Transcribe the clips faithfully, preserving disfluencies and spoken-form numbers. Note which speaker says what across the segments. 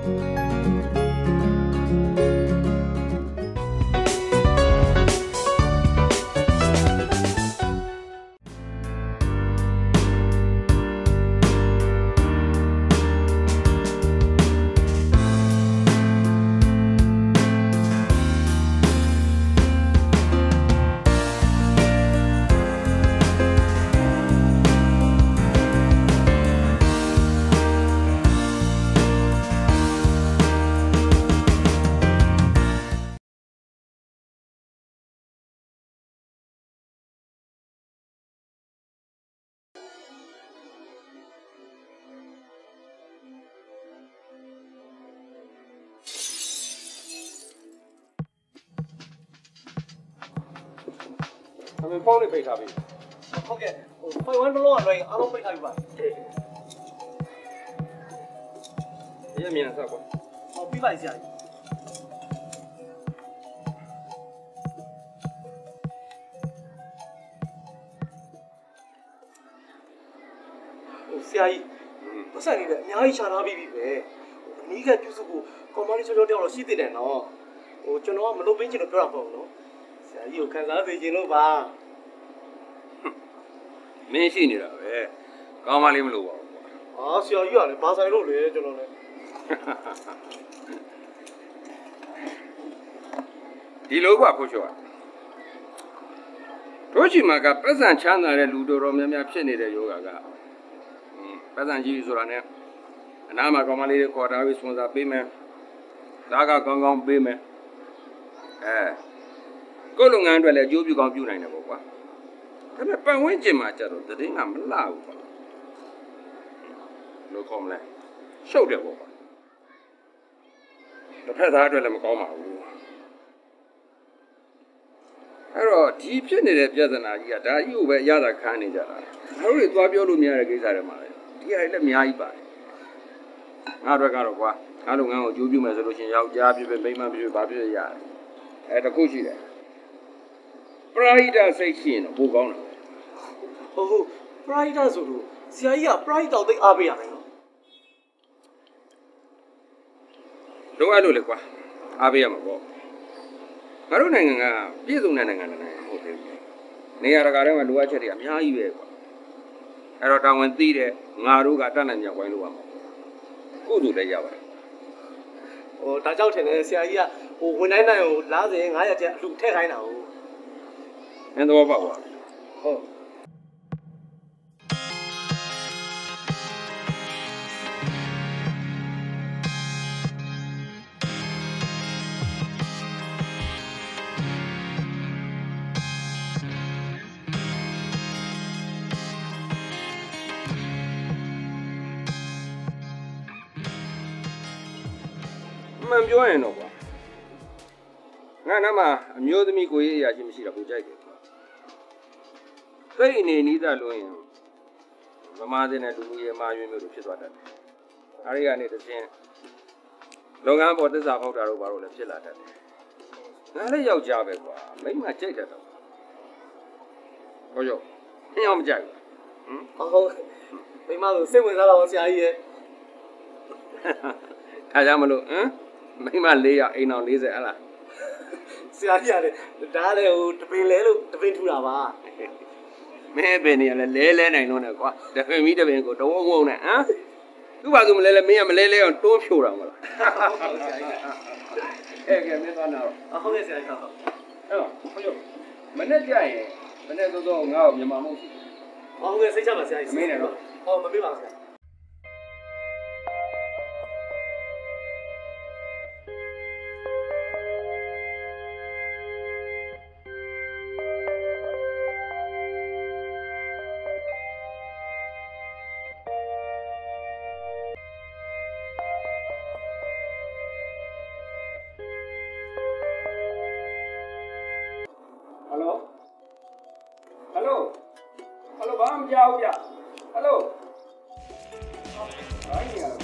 Speaker 1: I'm in phone page, Abby.
Speaker 2: Okay. If I want to know, I don't pay you.
Speaker 1: Yeah, me and Sako.
Speaker 2: I'll be by here. C I E. What's that? I shall not be there. You get used to come on to your city then, no? Oh, you know, I'm not being in a trouble, no? You can have it, you know.
Speaker 1: Mention it, eh? Come on, Limlo.
Speaker 2: Ah, see, you are a pass. I don't know.
Speaker 1: The logo for sure. Rojimaga, President China, and Ludo Romania Penny Yoga. President Gisorane. And I'm a commander called Avis from the payment. Daga Gong payment. Eh. Go long and well, you become computer in a book. Come up when Jim Machado, the thing I'm loud. No comment. Show the woman. The president will come out. Hello, deep in the Jazana, yet you were Yada Canada. How is Wabio Lumia Gizarama? Dear, let me eye by. Naragarawa, I don't know, you do resolution, Yabi, and Bayman, Babu Yard. At a cushy there. Pride as a shin, who gone.
Speaker 2: Oh, pride as you. See, I pride of the Abia.
Speaker 1: Do I look like Abiam? Marunanga, Pizunanga, near a garden and watch it. Yah, I wrote down when theatre, Maru got done and Yawanuam. Who do they yell?
Speaker 2: Oh, that's out in the C I A. Oh, when I know, laughing, I had to take I know.
Speaker 1: And the Wawa.
Speaker 2: Oh.
Speaker 1: I'm enjoying it. Nanama, I'm your the Miko, I can see a good jacket. Very neither doing. Mamma didn't do me a margin of Chiswata. Ariane the same. Long arm for this about our barrel of Chilata. Now, your job, make my jacket. Oh, yo, I'm Jack.
Speaker 2: Oh, my mother said when I was here.
Speaker 1: Kajamalo, eh? Make my layer in on this.
Speaker 2: See, I had the Dale to pay little to pay to Lava.
Speaker 1: Maybe near a lele and I know the family to go to one, eh? You are going to let me a lele on two sure. Hey, get me on now.
Speaker 2: Oh, yes, I know.
Speaker 1: Oh, you. Manager, Manager, now, your mamma.
Speaker 2: Oh, yes, I mean, oh, my.
Speaker 1: Hello? Hello? Hello, Bam Jao ya. Hello? Ay, ya,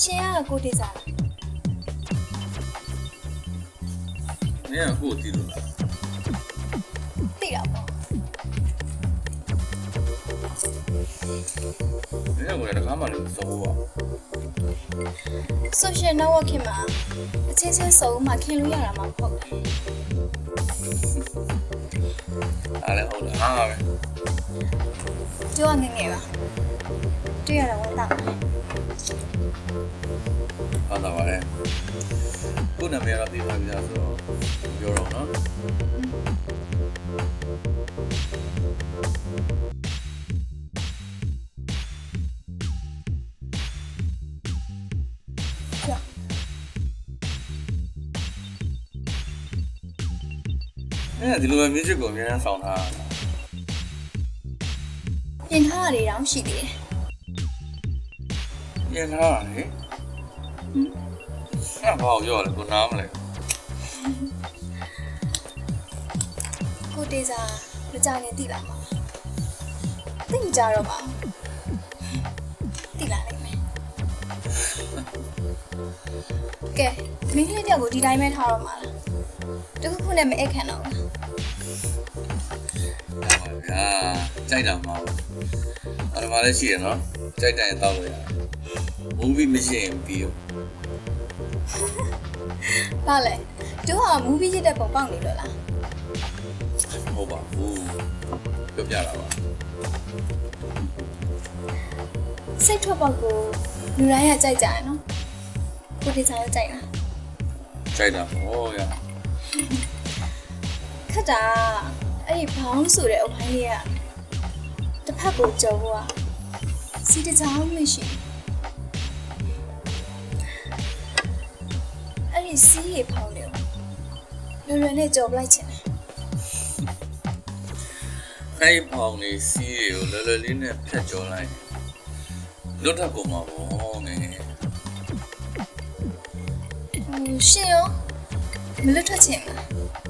Speaker 3: ရှင်ကကိုတေးစား
Speaker 4: နင်ကကိုတီးလို့လား
Speaker 3: သိတာပေါ့
Speaker 4: နင်ကကိုလည်းတစ်ခါမှလည်းစောပါ
Speaker 3: social networking မှာအချင်းချင်းစုံမှခင်လို့ရတာမှမဟုတ်ဘူး
Speaker 4: အားလည်းဟုတ်လားဟာပဲ
Speaker 3: ကျောင်းကငယ်ငယ်ပါတွေ့ရတာဝမ်းသာပါ
Speaker 4: ဟာတာပါလေကိုနာမည်တော့သိပါပြီလားဆိုတော့ပြောတော့နော်
Speaker 3: ကျောင်း
Speaker 4: အဲ့ဒီလိုပဲ music ကိုအများကြီးဆောင်းထားတာ
Speaker 3: ပြင်ထားတာတွေတောင်ရှိသေးတယ်
Speaker 4: ပြန်ထားတာလေဆက်ပါအောင်ပြောရတယ်ကိုနားမလဲ
Speaker 3: ကိုတေးစားမကြခင်သိလာမှာသိမကြတော့ပါသိလာလိမ့်မယ်ကဲမင်းလေးတယောက်ကိုဒီတိုင်းပဲထားတော့မှာလားတခုခုနဲ့မအိတ်ခံတော့ဘူး
Speaker 4: ဟုတ်ပါဗျာကြိုက်တာမဟုတ်အဲ့ဒါမှလည်းရှိရနော်ကြိုက်တယ်တောက်လို့ရတယ်မူဗီမရှိရင်ပြီးရော
Speaker 3: ဘာလဲတို့ကမူဗီရတဲ့ပုံပေါက်နေလို့လား
Speaker 4: ဟုတ်ပါဘူးပြောပြတာပါ
Speaker 3: စိတ်ထွက်ပေါက်ကိုလူတိုင်းကကြိုက်ကြရနော်ကိုတေးစားရောကြိုက်လား
Speaker 4: ကြိုက်တာဟောရ
Speaker 3: ခက်တာအဲ့ဒီဘောင်းဆိုတဲ့အုပ်ပိုင်းလေးကတစ်ဖက်ကိုကြော်ဖို့อ่ะစီတကြောင်မရှိအဲ့ဒီစီးရေဖောင်းတယ်လွယ်လွယ်နဲ့ကြော်ပလိုက်ချင်တယ်
Speaker 4: အဲ့ဒီပေါင်လေးစီးတွေကိုလွယ်လွယ်လေးနဲ့ဖြတ်ကျော်လိုက်လွတ်ထကုန်မှာပေါ့ငယ်ငယ်
Speaker 3: ဟိုရှင်ရောမလွတ်ထွက်ချင်လား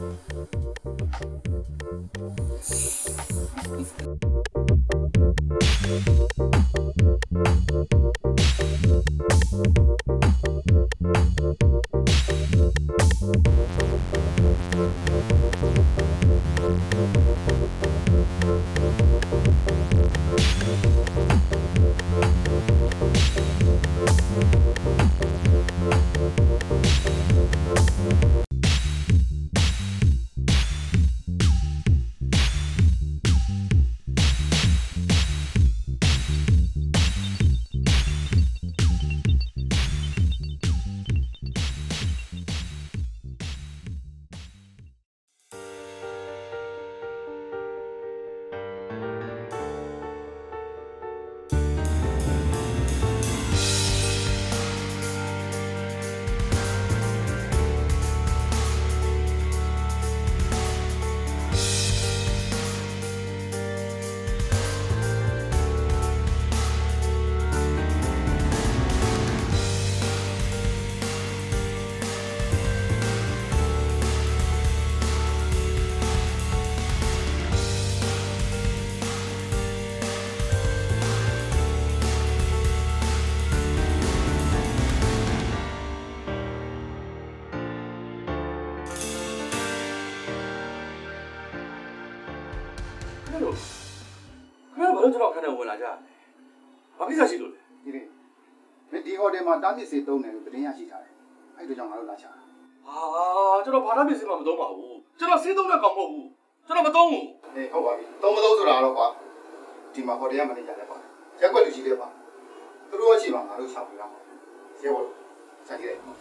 Speaker 1: လို့ခင်ဗျားဘာလို့ကျွန်တော်ခဏဝင်လာကြလဲဘာကိစ္စရှိလို့လဲ
Speaker 5: ဒီလေမင်းဒီဟိုတယ်မှာတားမြစ်စေတုံးတယ်လို့သတင်းရရှိထားတယ်အဲ့ဒီကြောင့်ငါတို့လာချတာ
Speaker 1: ဟာကျွန်တော်ဘာသာပစ္စည်းမှမသုံးပါဘူးကျွန်တော်စေးသုံးတဲ့ကောင်မဟုတ်ဘူးကျွန်တော်မသုံးဘူး
Speaker 5: အေးဟုတ်ပါပြီသုံးမသုံးဆိုတာတော့ကွာဒီမှာဟိုတယ်ကမနေကြတယ်ပါရက်ွက်လူကြီးတွေပါသူတို့ကရှိမှငါတို့ဆောင်ပြရမှာရဲဘော်ဆက်ကြည့်လိုက်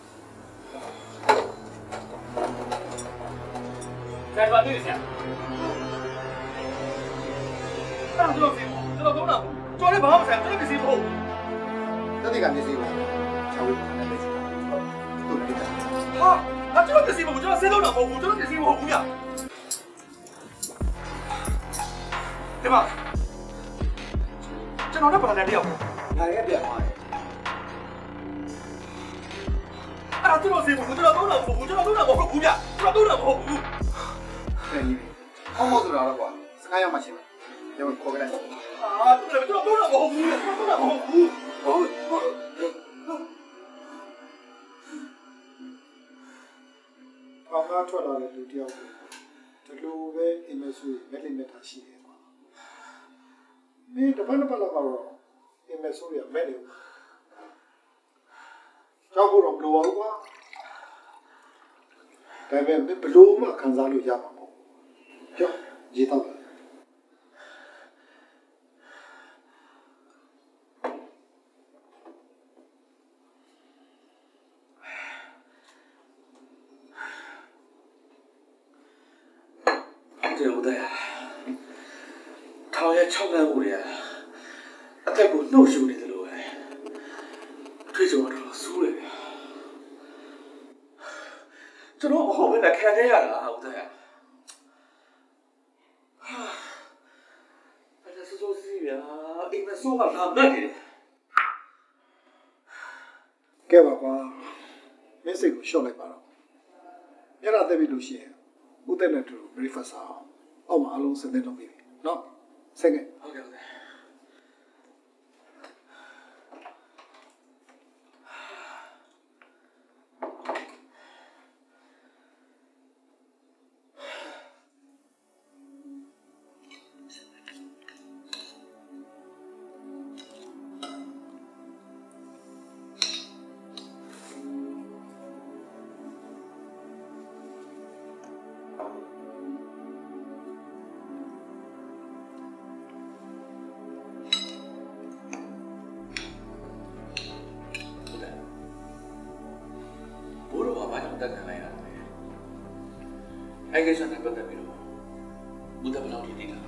Speaker 1: ဆရာကတွေ့ဆရာအဲ့ဒါကျွန်တော်စေးကျွန်တော်သုံးတာကျွန်တော်လည်းဘာမှမဆိုင်ကျွန်တော်ပစ္စည်းမဟုတ်
Speaker 5: တတိကမျက်စိကိုချောင်းဝေးပုံနဲ့လက်စီသူ့လေးတာ
Speaker 1: ဟာငါကျွန်တော်ပစ္စည်းမဟုတ်ကျွန်တော်စေးသုံးတာမဟုတ်ဘူးကျွန်တော်ပစ္စည်းမဟုတ်ဘူးညဒီမှာကျွန်တော်လည်းဘာလဲတယောက်
Speaker 5: ငါရဲ့ပြန်သွားတယ်
Speaker 1: အဲ့ဒါကျွန်တော်စေးမဟုတ်ကျွန်တော်သုံးတာမဟုတ်ဘူးကျွန်တော်သုံးတာမဟုတ်ဘူးညကျွန်တော်သုံးတာမဟုတ်ဘူး
Speaker 5: တဲ့ကြီးဟောမောဆိုတာတော့ကွာစကားရမှရှင်းမယ်ကျွန်တော်ခေါ်ခဲ့လိုက်
Speaker 1: 啊，对了，这都让我服了，这都让我服，我我
Speaker 6: ပေါင်ကားထွက်လာတဲ့လူတယောက်ကိုဒီလိုပဲအိမ်မက်ဆိုရင်မဲ့လိမ့်မဲ့တာရှိတယ်ကွာမင်းတပတ်တစ်ပတ်လောက်ကတော့အိမ်မက်ဆိုရမဲ့တယ်ကြောက်ဖို့တော့မလိုပါဘူးကွာဒါပေမဲ့ဘလို့မှခံစားလို့ရမှာမဟုတ်ဘူးကြောက်ရေးတော့
Speaker 4: 对不对？唐也长安屋里，啊，再不弄修理的路哎，最主要是苏嘞。这老不好为了看这样了，对不对？啊，反正是做事业啊，因为说话难难的。
Speaker 6: ကဲပါကွာမင်းစိတ်ကိုရှော့လိုက်ပါတော့ညလာတက်ပြီလို့ရှိရင်ဦးတဲ့နဲ့တူ breakfast အောင်အောက်မှာအလုံးစတဲ့လုပ်ပြီနော်ဆက်ခဲ့
Speaker 4: ဟုတ်ကဲ့ဟုတ်ကဲ့ တက်ခံလိုက်ရတယ်အဲ့ကိစ္စနဲ့ပတ်သက်ပြီးတော့ဘုဒ္ဓဘလောက်ထိနေတာလဲ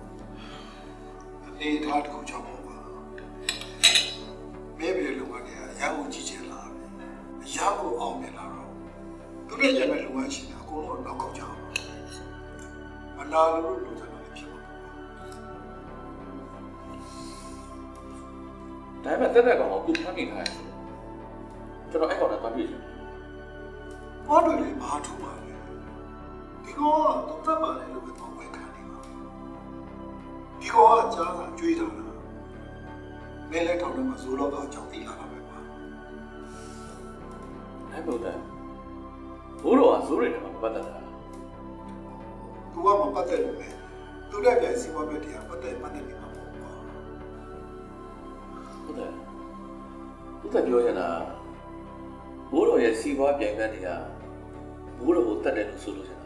Speaker 6: အနေထားတစ်ခုကြောင့်ပေါ့ကွာမဲပြေလုံကနေအရာကိုကြည့်ချင်လာတယ်အရာကိုအောင်မြင်လာတော့သူတို့ရဲ့လုံရရှိတာအကုန်လုံးတော့ကောက်ကြအောင်မနာလို့လို့ကြတယ်ဖြစ်ပါဘူး
Speaker 4: ဒါပေမဲ့တက်တက်ကောင်ကခုဖမ်းမိထားတယ်ကျွန်တော်အဲ့ကောင်နဲ့တွားပြည့်ချင်
Speaker 6: ဘာတွေလဲဘာထူပါလဲဒီကောင်ကတော့တတ်ပါလေလို့ပဲတော့ဝယ်ခံနေပါဒီကောင်ကကြားစာကြွေးတာလားမဲလက်ထောင်ထဲမှာဇိုးတော့တော့အကြောင်းသိလာတာပဲကွာ
Speaker 4: အဲ့ဘုဒ္ဓဘိုးတော်ကဇိုးတွေနဲ့မပတ်သက်တာ
Speaker 6: သူကမပတ်သက်လို့ပဲသူလည်းပြန်စီးပွားပဲတရားပတ်သက်ပတ်သက်နေမှာပေါ့ကွာ
Speaker 4: ဟုတ်တယ်ဘုဒ္ဓပြောရတာဘိုးတော်ရဲ့စီးပွားပြိုင်ဘက်တွေကဘိုးတော်ကိုတတ်တယ်လို့ဆိုလို့ရတာ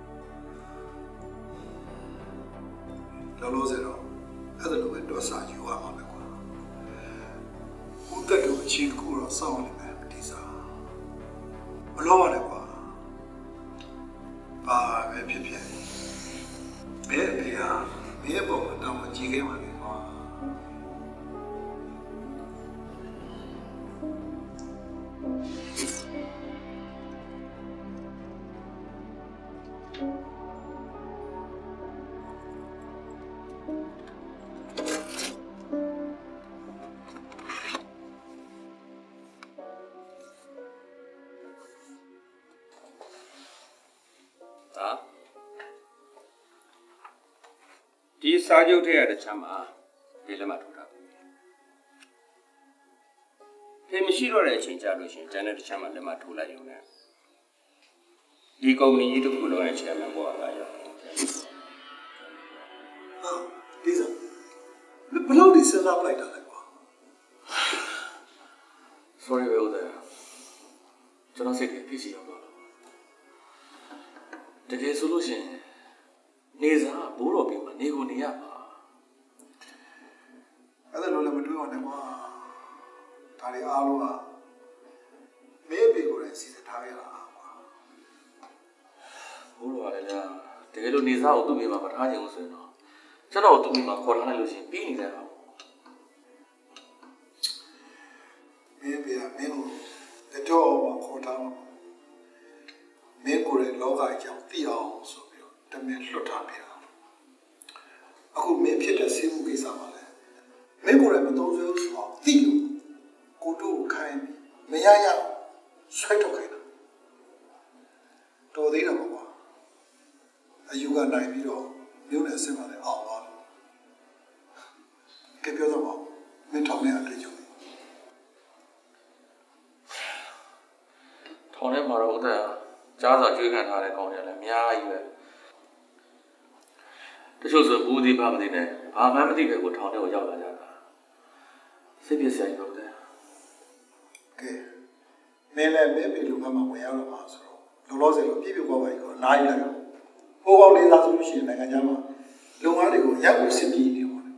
Speaker 6: လောလောဆယ်တော့အဲ့ဒါလိုပဲတော့စာယူရမှာပဲကွာဦးတက်တို့အချင်းကူတော့စောင့်နေမယ်ဒီစားမလို့ပါနဲ့ကွာဘာပဲဖြစ်ဖြစ်ဘယ်အဖေဟာဘယ်ပေါ်မှာတောင်းမကြည့်ခဲ့ပါနဲ့ကွာ
Speaker 1: ဒီစာချုပ်ထည့်ရတဲ့ချမ်းမှာဒီလက်မှတ်ထိုးတာဖေမရှိတော့တဲ့အချိန်ကြာလို့ရှိရင်ကျန်တဲ့တစ်ချမ်းမှာလက်မှတ်ထိုးလိုက်ရုံနဲ့ဒီကုမ္ပဏီကြီးတစ်ခုလုံးရဲ့ချမ်းမှာပေါ်လာရောက်
Speaker 6: ဟာဒီစားဘယ်လိုဒီစဉ်းစားလိုက်တာလဲကွာ
Speaker 4: sorry ပဲဦးတယ်ကျွန်တော်စိတ်ထဲဖြစ်စီရောက်တော့တကယ်ဆိုလို့ရှိရင်နေစားဘိုးတော်ပြင်မှာနေကိုနေရပါ
Speaker 6: အဲ့ဒါလိုလည်းမတွေးအောင်နဲ့ကွာဒါတွေအားလုံးကမင်းပေကိုလည်းစီစဉ်ထားရတာကွာ
Speaker 4: ဘိုးတော်ကလည်းလားတကယ်လို့နေစားကိုသူ့မိမှာမထားချင်ဘူးဆိုရင်တော့ကျွန်တော်သူ့မိမှာခေါ်ထားလိုက်လို့ရှိရင်ပြီးနေတယ်ပေါ့
Speaker 6: မင်းပေကမင်းကိုတတော်မှာခေါ်ထားမှာမင်းကိုလည်းလောကအကြောင်းသိအောင်ဆိုပြီးတော့တမင်လွတ်ထားပြတာအခုမင်းဖြစ်တဲ့ဆေးမှုကိစ္စမှာလဲမင်းကိုလည်းမသုံးဆွဲဘူးဆိုတော့သိလို့ကိုတို့ကိုခိုင်းမရရဆွဲထုတ်ခိုင်းတာတော်သေးတယ်ကွာအယူကနိုင်ပြီးတော့မျိုးနဲ့အစ်မလည်းအောင်သွားတယ်ကဲပြောတော့မင်းထောင်နေအတွေ့အကြုံ
Speaker 4: ထောင်ထဲမှာတော့ဦးတဲ့ကြာကြားစာကြွေးခံထားတဲ့ကောင်တွေလည်းအများကြီးပဲတချို့ဆိုဘူးဒီဘာမသိနဲ့ဘာမှမသိပဲကိုထောင်ထဲကိုရောက်လာကြတာစိတ်ပြည့်စရာကြီးပဲ
Speaker 6: ကဲမင်းလည်းမင်းပြီလူမှမဝင်ရတော့ပါဆိုတော့လောလောဆယ်လို့ပြည့်ပြည့်သွားပါပြီကောအနားယူလိုက်တော့ဟိုကောင်လေးသားဆိုလို့ရှိရင်နိုင်ငံခြားမှာလုံငန်းတွေကိုရက်ကိုစစ်ပြီးနေပါဘူး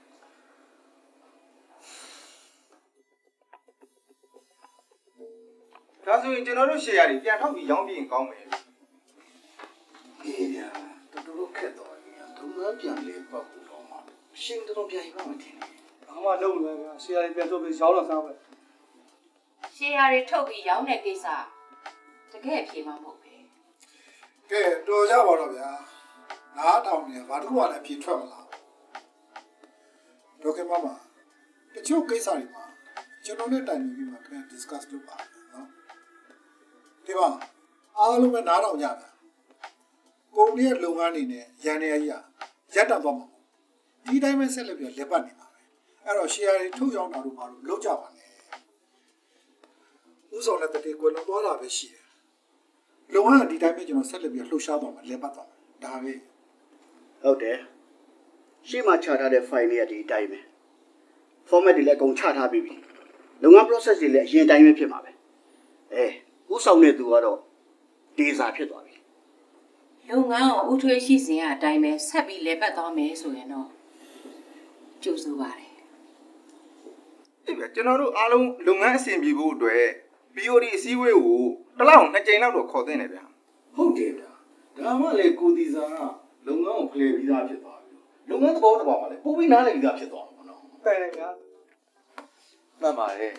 Speaker 5: ဒါဆိုရင်ကျွန်တော်တို့ရှယ်ယာတွေပြန်ထောက်ပြီးရောင်းပြီးရင်ကောင်းမယ်
Speaker 7: အေးဗျာတော်တော်ခက်တော့ဗျာသူကပြန်လေပေါ့ဘူးတော့မှရှင်းတော့ပြန်ရမှာမထင်ဘူး
Speaker 2: ဘာမှလုပ်လို့ဗျာဆရာကြီးပြန်ထုတ်ပြီးရောင်းတော့စားပဲ
Speaker 8: ရှယ်ယာတွေထုတ်ပြီးရောင်းတဲ့ကိစ္စတကယ်အပြေမှာမဟုတ်ပဲ
Speaker 6: ကဲတော်ကြပါတော့ဗျာနားတောင်နေဘာတစ်ခုမှလည်းဖြေထွက်မလားဒေါက်ကမမတချို့ကိစ္စတွေမှာကျွန်တော်နဲ့တိုင်ပင်ပြီးမှခင်ဗျ discuss လုပ်ပါနော်ဒီမှာအားလုံးပဲနားထောင်ကြတာကုမ္ပဏီရဲ့လုပ်ငန်းတွေနဲ့ရန်နေရကြီးရပ်တန့်သွားမှာဒီတိုင်းပဲဆက်လက်ပြီးလက်ပတ်နေပါပဲအဲ့တော့ share တွေထုတ်ရောင်းတာတို့ဘာလို့လုပ်ကြပါနဲ့ဥဆောင်တဲ့တတိကွယ်လုံးသွားတာပဲရှိတယ်လုပ်ငန်းဒီတိုင်းပဲကျွန်တော်ဆက်လက်ပြီးလှုပ်ရှားသွားမှာလက်ပတ်သွားမှာဒါပဲ
Speaker 7: ဟုတ်တယ်ရှေ့မှာချထားတဲ့ file တွေကဒီအတိုင်းပဲ format တွေလည်းအကုန်ချထားပြီးပြီလုပ်ငန်း process တွေလည်းအရင်တိုင်းပဲဖြစ်မှာပဲအဲဥဆောင်တဲ့သူကတော့ဒေစာဖြစ်သွားပြီ
Speaker 8: လုပ်ငန်းကိုဥထွေးရှိစဉ်ကအတိုင်းပဲဆက်ပြီးလဲပတ်သွားမယ်ဆိုရင်တော့ကြိုးစိုးပါတယ်
Speaker 5: အေးဗျကျွန်တော်တို့အားလုံးလုပ်ငန်းအဆင်ပြေဖို့အတွက် B O D အစည်းအဝေးကိုတစ်လောက်နှစ်ကြိမ်လောက်တော့ခေါ်သင့်တယ်ဗျာ
Speaker 7: ဟုတ်တယ်ဗျာဒါမှလည်းကိုတီစာကလုပ်ငန်းကိုဖလှယ်ပြီးသားဖြစ်သွားပြီလုပ်ငန်းသဘောတဘာမှလည်းပို့ပြီးနားလည်ပြီးသားဖြစ်သွားမှာနော်
Speaker 2: တိုင်တယ်ဗျာ
Speaker 4: မှန်ပါတယ်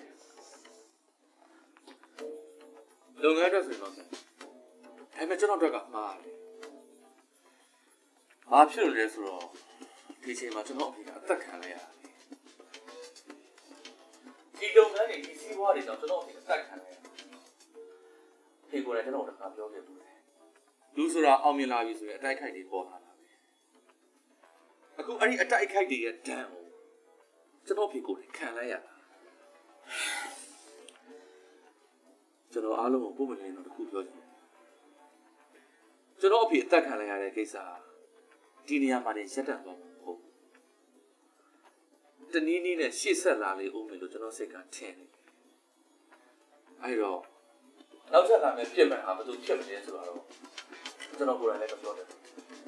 Speaker 4: လုပ်ငန်းအတွက်ဆိုတော့ဒါပေမဲ့ကျွန်တော်တို့ကမှားတယ်ဘာဖြစ်လို့လဲဆိုတော့ဒီချိန်မှာကျွန်တော်အဖေကအသက်ခံလိုက်ရတယ်ဒီလုပ်ငန်းတွေဒီစီးပွားတွေတော့ကျွန်တော်အဖေအသက်ခံလိုက်ရတယ်ဖေကိုလည်းကျွန်တော်တခါပြောခဲ့ဘူးလေလူဆိုတာအောင်မြင်လာပြီဆိုရင်အတိုက်ခိုက်တွေပေါ်လာတာပဲအခုအဲ့ဒီအတိုက်ခိုက်တွေရဲ့ဒဏ်ကိုကျွန်တော်ဖေကိုလည်းခံလိုက်ရတာကျွန်တော်အားလုံးကိုပုံမှန်လေးတော့တစ်ခုပြောချင်တယ်ကျွန်တော်အဖေအသက်ခံလိုက်ရတဲ့ကိစ္စဒီနေရာမှာနေရက်တန့်သွားမှာမဟုတ်တနည်းနည်းနဲ့ရှေ့ဆက်လာလေဦးမယ်လို့ကျွန်တော်စိတ်ကထင်နေအဲ့တော့နောက်ဆက်လာမယ်ပြစ်မှန်ဟာဘယ်သူဖြစ်မလဲဆိုတော့ကျွန်တော်ကိုယ်တိုင်လည်းမပြောတတ်ဘူး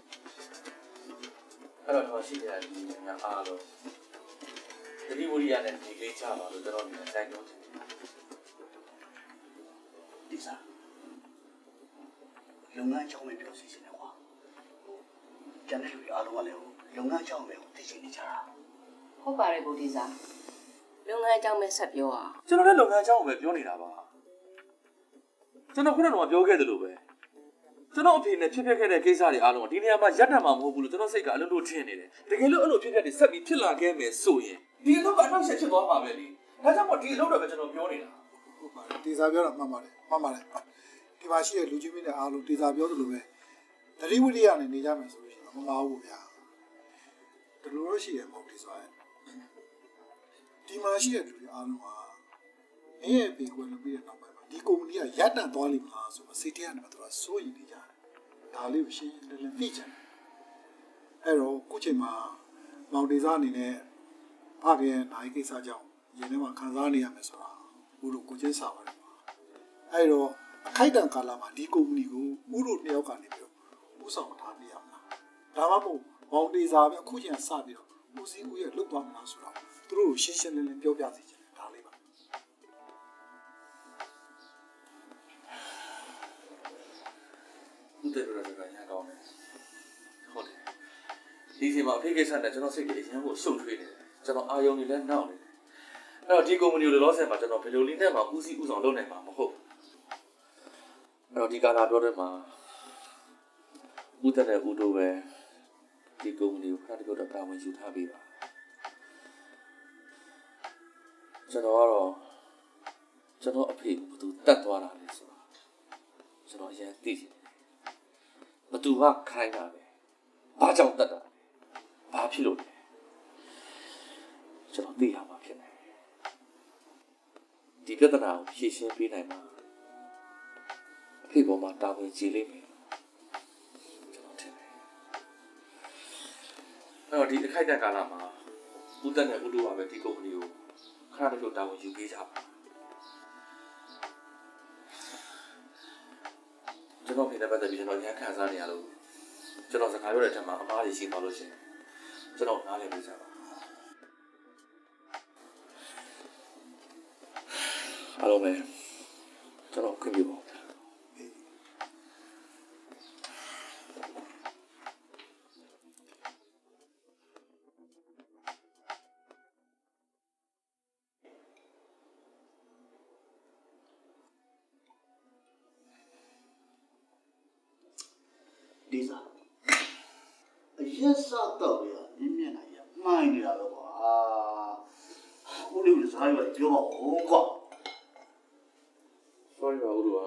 Speaker 4: အဲ့တော့တော့ရှိတဲ့ဒီများအားလုံးတတိဝရိယနဲ့ဒီလေးချပါလို့ကျွန်တော်ဒီတိုင်းပြောချင်တယ်
Speaker 7: ဒီစားလုပ်ငန်းကြောင်းပဲပြောစီချင်တယ်ကွာကျန်တဲ့လူတွေအားလုံးကလည်းလုပ်ငန်းကြောင်းပဲကိုသိချင်နေကြတာ
Speaker 8: ဟုတ်ပါတယ်ကိုတီစာလုပ်ငန်းအကြောင်းပဲဆက်ပြောအောင်
Speaker 4: ကျွန်တော်လည်းလုပ်ငန်းအကြောင်းကိုပဲပြောနေတာပါကျွန်တော်ခုနကပြောခဲ့သလိုပဲကျွန်တော်အဖေနဲ့ဖြစ်ဖြစ်ခဲ့တဲ့ကိစ္စတွေအားလုံးဒီနေရာမှာရပ်တန့်မှာမဟုတ်ဘူးလို့ကျွန်တော်စိတ်ကအလုံးလို့ထင်နေတယ်တကယ်လို့အဲ့လိုဖြစ်ဖြစ်တွေဆက်ပြီးဖြစ်လာခဲ့မယ်ဆိုရင်ဒီအလုပ်ကအနောက်ဆက်ဖြစ်သွားမှာပဲလေဒါကြောင့်မို့ဒီအလုပ်တော့ပဲကျွန်တော်ပြောနေတာ
Speaker 6: ဟုတ်ပါတယ်တေစာပြောတာမှန်ပါတယ်မှန်ပါတယ်ဒီမှာရှိတဲ့လူကြီးမင်းနဲ့အားလုံးတေစာပြောသလိုပဲတတိဝိရိယနဲ့နေကြမယ်ဆိုလို့ရှိရင်မမဟုတ်ဘူးဗျာဒီလိုလို့ရှိရမဟုတ်ဒီဆိုရင်ဒီမှာရှိတဲ့လူတွေအားလုံးဟာမင်းရဲ့ပေကွယ်လုပ်ပြီးတဲ့နောက်ပိုင်းမှာဒီကုမ္ပဏီကရပ်တန့်သွားလိမ့်မလားဆိုတော့စိတ်ထဲကနေမှသူကစိုးရိမ်နေကြတယ်ဒါလေးကိုရှင်းလင်းလင်းသိချင်တယ်အဲ့တော့ခုချိန်မှာမောင်တေစာအနေနဲ့ဖခင်နိုင်ကိစ္စကြောင့်ရင်းထဲမှာခံစားနေရမယ်ဆိုတာဘူးလို့ကိုချင်းစာပါတယ်အဲ့တော့အခိုက်အတန့်ကာလမှာဒီကုမ္ပဏီကိုဥတို့နှစ်ယောက်ကနေပြီးတော့ဥဆောင်ထားပြရမှာဒါမှမဟုတ်မောင်တေစာပဲအခုချိန်ကစပြီးတော့ဦးစီးဦးရဲ့လုတ်သွားမလားဆိုတော့သူတို့ကိုရှင်းရှင်းလင်းလင်းပြောပြစီချင်တယ်ဒါလေးပါ
Speaker 4: ဦးတယ်ရတဲ့ညာကောင်းတယ်ဟုတ်တယ်ဒီစီမှာအဖေကိစ္စနဲ့ကျွန်တော်စိတ်ကြီးအရင်ကရှုပ်ထွေးနေတယ်ကျွန်တော်အာယုံတွေလည်းနှောက်နေတယ်အဲ့တော့ဒီကုမ္ပဏီကိုလောလောဆယ်မှာကျွန်တော်ဘယ်လိုလေးနဲ့မှဦးစီးဦးဆောင်လုပ်နိုင်မှာမဟုတ်အဲ့တော့ဒီကာလာပြောတဲ့မှာဦးတဲ့နဲ့ဦးတို့ပဲဒီကုမ္ပဏီကိုခဏတပြုတ်တော့တာဝန်ယူထားပေးပါကျွန်တော်ကတော့ကျွန်တော်အဖေကိုဘယ်သူတတ်သွားတာလဲဆိုတာကျွန်တော်အရင်သိချင်တယ်ဘယ်သူကခိုင်းတာလဲဘာကြောင့်တတ်တာလဲဘာဖြစ်လို့လဲကျွန်တော်သိရမှာဖြစ်တယ်ဒီပြဿနာကိုဖြေရှင်းပေးနိုင်မှာအဖေဖေပေါ်မှာတာဝန်ကြီးလိမ့်မယ်ကျွန်တော်ထင်တယ်အဲ့တော့ဒီအခိုက်အတန့်ကာလမှာဦးတက်နဲ့ဦးတို့ကပဲဒီကုမ္ပဏီကိုခဏတစ်ဖြုတ်တာဝန်ယူပေးကြပါကျွန်တော်ဖေနဲ့ပတ်သက်ပြီးကျွန်တော်ရန်ခံစားနေရလို့ကျွန်တော်စကားပြောတဲ့အထက်မှာအမားကြီးရှိသွားလို့ရှိရင်ကျွန်တော်နားလည်ပေးကြပါအားလုံးပဲကျွန်တော်ခွင့်ပြုပါ
Speaker 7: ဒီစားအရက်စားတော့ရမြင်မြင်နိုင်ရမိုင်းနေတာတော့ကွာဦးလေးကစားရပြောပါဦးကွာ
Speaker 4: sorry ပါဦးတို့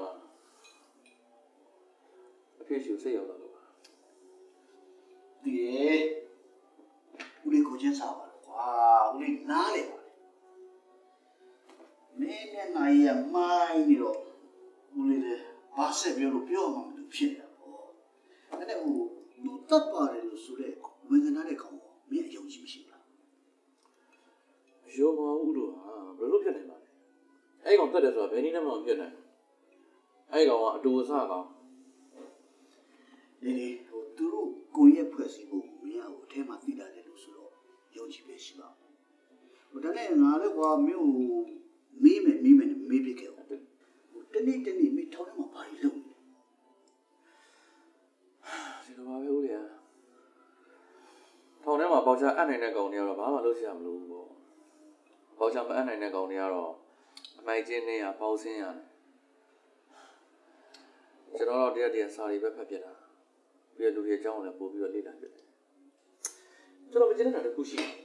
Speaker 4: ကအဖေရှိစိတ်ရောက်လာလို့ပါ
Speaker 7: ဒီဦးလေးကိုချင်းစားပါလို့ကွာဦးလေးနားလေပါမင်းမျက်နှာရမိုင်းနေတော့ဦးလေးလည်းဘာဆက်ပြောလို့ပြောမှမလို့ဖြစ်နေတာပေါ့အဲ့ဒါဟိုလူတပ်ပါတယ်လို့ဆိုတဲ့ဝန်ခံတဲ့ကောင်ကိုမင်းအယုံကြည်မရှိဘူးလား
Speaker 4: ရောမဦးတို့ဟာဘယ်လိုဖြစ်နေပါလဲအဲ့ကောင်တက်တယ်ဆိုတာဘယ်နည်းနဲ့မှမဖြစ်နိုင်အဲ့ကောင်ကအတူအဆကောင်
Speaker 7: ဒီဒီဟိုသူတို့ကိုယ့်ရဲ့ဖွဲ့စည်းဖို့မင်းအကိုအထဲမှာသိတာတယ်လို့ဆိုတော့ယုံကြည်ပဲရှိပါဟိုတနေ့ငါလည်းကွာမင်းကိုမေးမယ်မေးမယ်နဲ့မေးပြခဲ့အောင်ဟိုတနေ့တနေ့မင်းထောင်းထဲမှာဘာကြီးလုပ်နေလဲ
Speaker 4: ဒီလိုပါပဲဦးလေးဟာထောင်ထဲမှာပေါချအပ်နိုင်တဲ့ကောင်တွေကတော့ဘာမှလုပ်ရမလို့ပေါ့ပေါချမအပ်နိုင်တဲ့ကောင်တွေကတော့အမိုက်ချင်းနဲ့ရပေါဆင်းရတယ်ကျွန်တော်တို့တရက်တရက်စာရီပဲဖတ်ပြတာပြီးတော့လူတွေအကြောင်းကိုလည်းပို့ပြီးတော့လေ့လာပြတယ်ကျွန်တော်မကျင်းတဲ့တစ်ခုရှိတယ်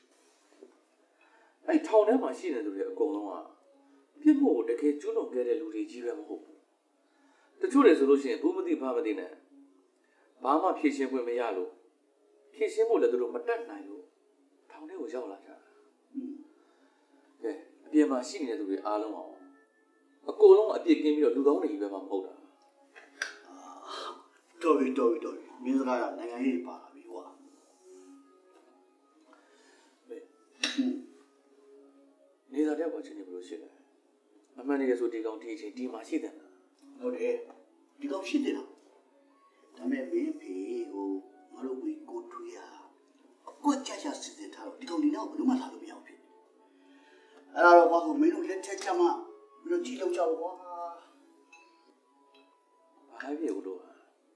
Speaker 4: အဲ့ထောင်ထဲမှာရှိတဲ့လူတွေအကုန်လုံးကပြစ်ဖို့တကယ်ကျွလွန်ခဲ့တဲ့လူတွေကြီးပဲမဟုတ်ဘူးတချို့တွေဆိုလို့ရှိရင်ဘူးမသိဘာမသိနဲ့ဘာမှဖြည့်ရှင်းခွင့်မရလို့ဖြည့်ရှင်းဖို့လည်းသူတို့မတတ်နိုင်လို့ထောင်ထဲကိုရောက်လာကြတာကဲအပြင်မှာရှိနေတဲ့သူတွေအားလုံးအောင်အကုန်လုံးအပြစ်ကင်းပြီးတော့လူကောင်းတွေကြီးပဲမှမဟုတ်တာ
Speaker 7: တော်ပြီတော်ပြီတော်ပြီမင်းစကားကနိုင်ငံရေးပါလာပြီကွာ
Speaker 4: နေသာတဲ့ပေါ်ချင်းနေဘလို့ရှိလဲအမှန်တကယ်ဆိုဒီကောင်ဒီအချိန်ဒီမှာရှိတယ်
Speaker 7: ဟုတ်တယ်ဒီကောင်ရှိတယ်လားဒါမဲ့မင်းဖေဟိုငါတို့ဝီကိုထွေးရအကွက်ချချစစ်စစ်ထားတော့ဒီကောင်ဒီနောက်ဘယ်လိုမှလာလို့မရဘူးဖြစ်အဲ့ဒါတော့ကွာဟိုမင်းတို့လက်ချက်ချမှဘယ်လိုကြည့်လို့ကြောက်ကွာ
Speaker 4: ဘာဖြစ်ဘူးလို့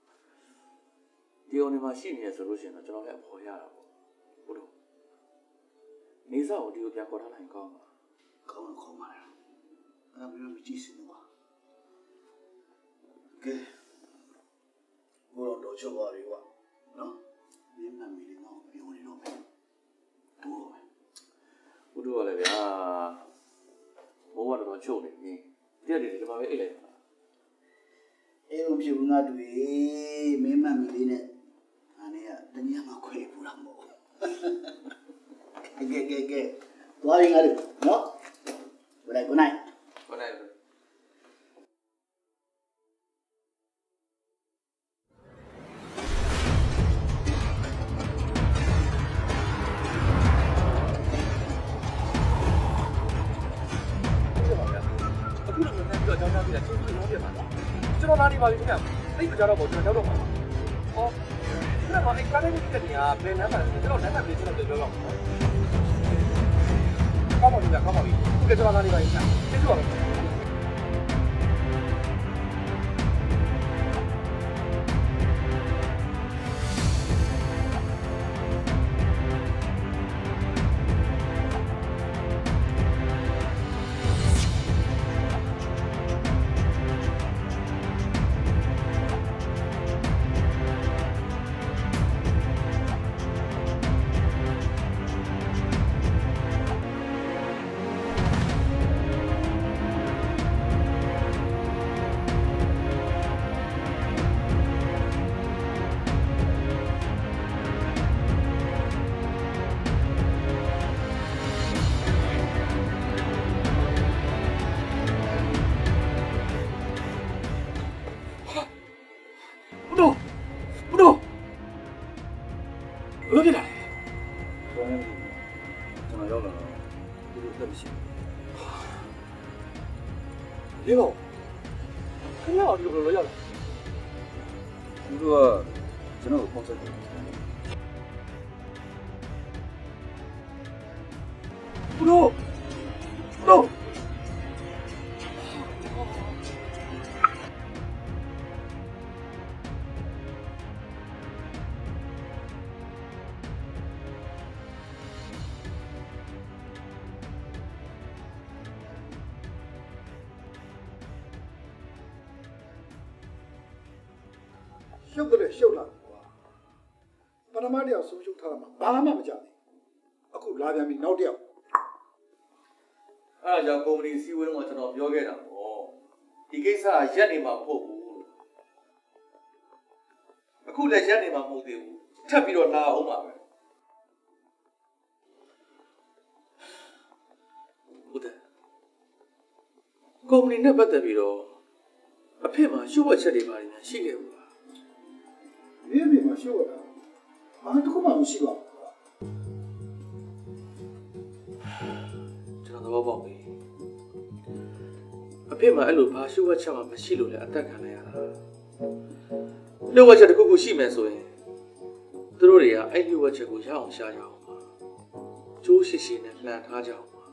Speaker 4: ဒီအောင်ဒီမှာရှိနေရဆိုလို့ရှိရင်တော့ကျွန်တော်လည်းအဖို့ရတာပေါ့ဟုတ်လို့နေစားကိုဒီကိုပြန်ခေါ်ထားနိုင်ကောင်းပါ
Speaker 7: ကောင်းတော့ခေါ်ပါလားအဲ့ဒါမျိုးမကြည့်စင်တော့ကဲဘောတော့ချောပါရီကွာနော်မင်းမမီလေးတော့ပြောနေတော့မယ်တို့ပဲ
Speaker 4: ဘုတို့ကလည်းဗျာဘိုးကတော့ချုပ်နေပြီတရက်တည်းဒီမှာပဲအိတ်လိုက်ပါ
Speaker 7: အေးမဖြစ်ဘူးငါတွေ့မင်းမမီလေးနဲ့အနေကတညမှာခွဲပူတာမဟုတ်ကဲကဲကဲသွားရင်ငါတို့နော် good night good night
Speaker 4: good night ကျွန်တော်လာနေပါပြီခင်ဗျာသိမကြတော့ဘူးကျွန်တော်ရောက်တော့ပါဟောအဲ့တော့အဲ့ကားလေးတစ်နေရာဘယ်နမ်းပါလဲကျွန်တော်နမ်းပါပြီကျွန်တော်ပြောတော့ကောင်းပါပြီကောင်းပါပြီဒီကျွန်တော်လာနေပါပြီခင်ဗျာကျေးဇူးပါ
Speaker 2: ဘလို့ဖြစ်တာလဲ
Speaker 1: ဘာလဲကျွန်တော်ရောက်လာတော့သူတို့တက်ရှိ
Speaker 2: ဒီကောင်ခင်ဗျားတို့ဘယ်လိုရောက်လဲ
Speaker 1: သူတို့ကကျွန်တော်ကိုပုံစံတယ်
Speaker 2: ဘလို့ဘလို့
Speaker 6: ရှုပ်တယ်ရှုပ်လာတယ်ကွာပထမတယောက်ဆုံးရှုပ်ထားတာမှဘာမှမကြဘူးအခုလာပြန်ပြီနောက်တယောက်
Speaker 4: အဲ့ဒါကြောင့်ကုမ္ပဏီစီးဝေးတော့ကျွန်တော်ပြောခဲ့တာပေါ့ဒီကိစ္စကရက်နေမှာမဟုတ်ဘူးအခုလည်းရက်နေမှာမဟုတ်သေးဘူးထပ်ပြီးတော့လာအောင်ပါပဲဟုတ်တယ်ကုမ္ပဏီနဲ့ပတ်သက်ပြီးတော့အဖေမှာရှုပ်ဝက်ချက်တွေပါနေများရှိခဲ့ဘူးလား
Speaker 6: ဒီအပြင်မှာရှုပ်ရတာဘာတစ်ခုမှမရှိပါဘူးကွာ
Speaker 4: ကျွန်တော်သဘောပေါက်ပြီအဖေမှာအဲ့လိုဘာရှုပ်ဝက်ချက်မှမရှိလို့လည်းအသက်ခံလိုက်ရတာလှုပ်ဝက်ချက်တစ်ခုခုရှိမယ်ဆိုရင်သူတို့တွေကအဲ့လှုပ်ဝက်ချက်ကိုရအောင်ရှာကြအောင်ပါကျိုးရှိရှိနဲ့လှန်ထားကြအောင်ပါ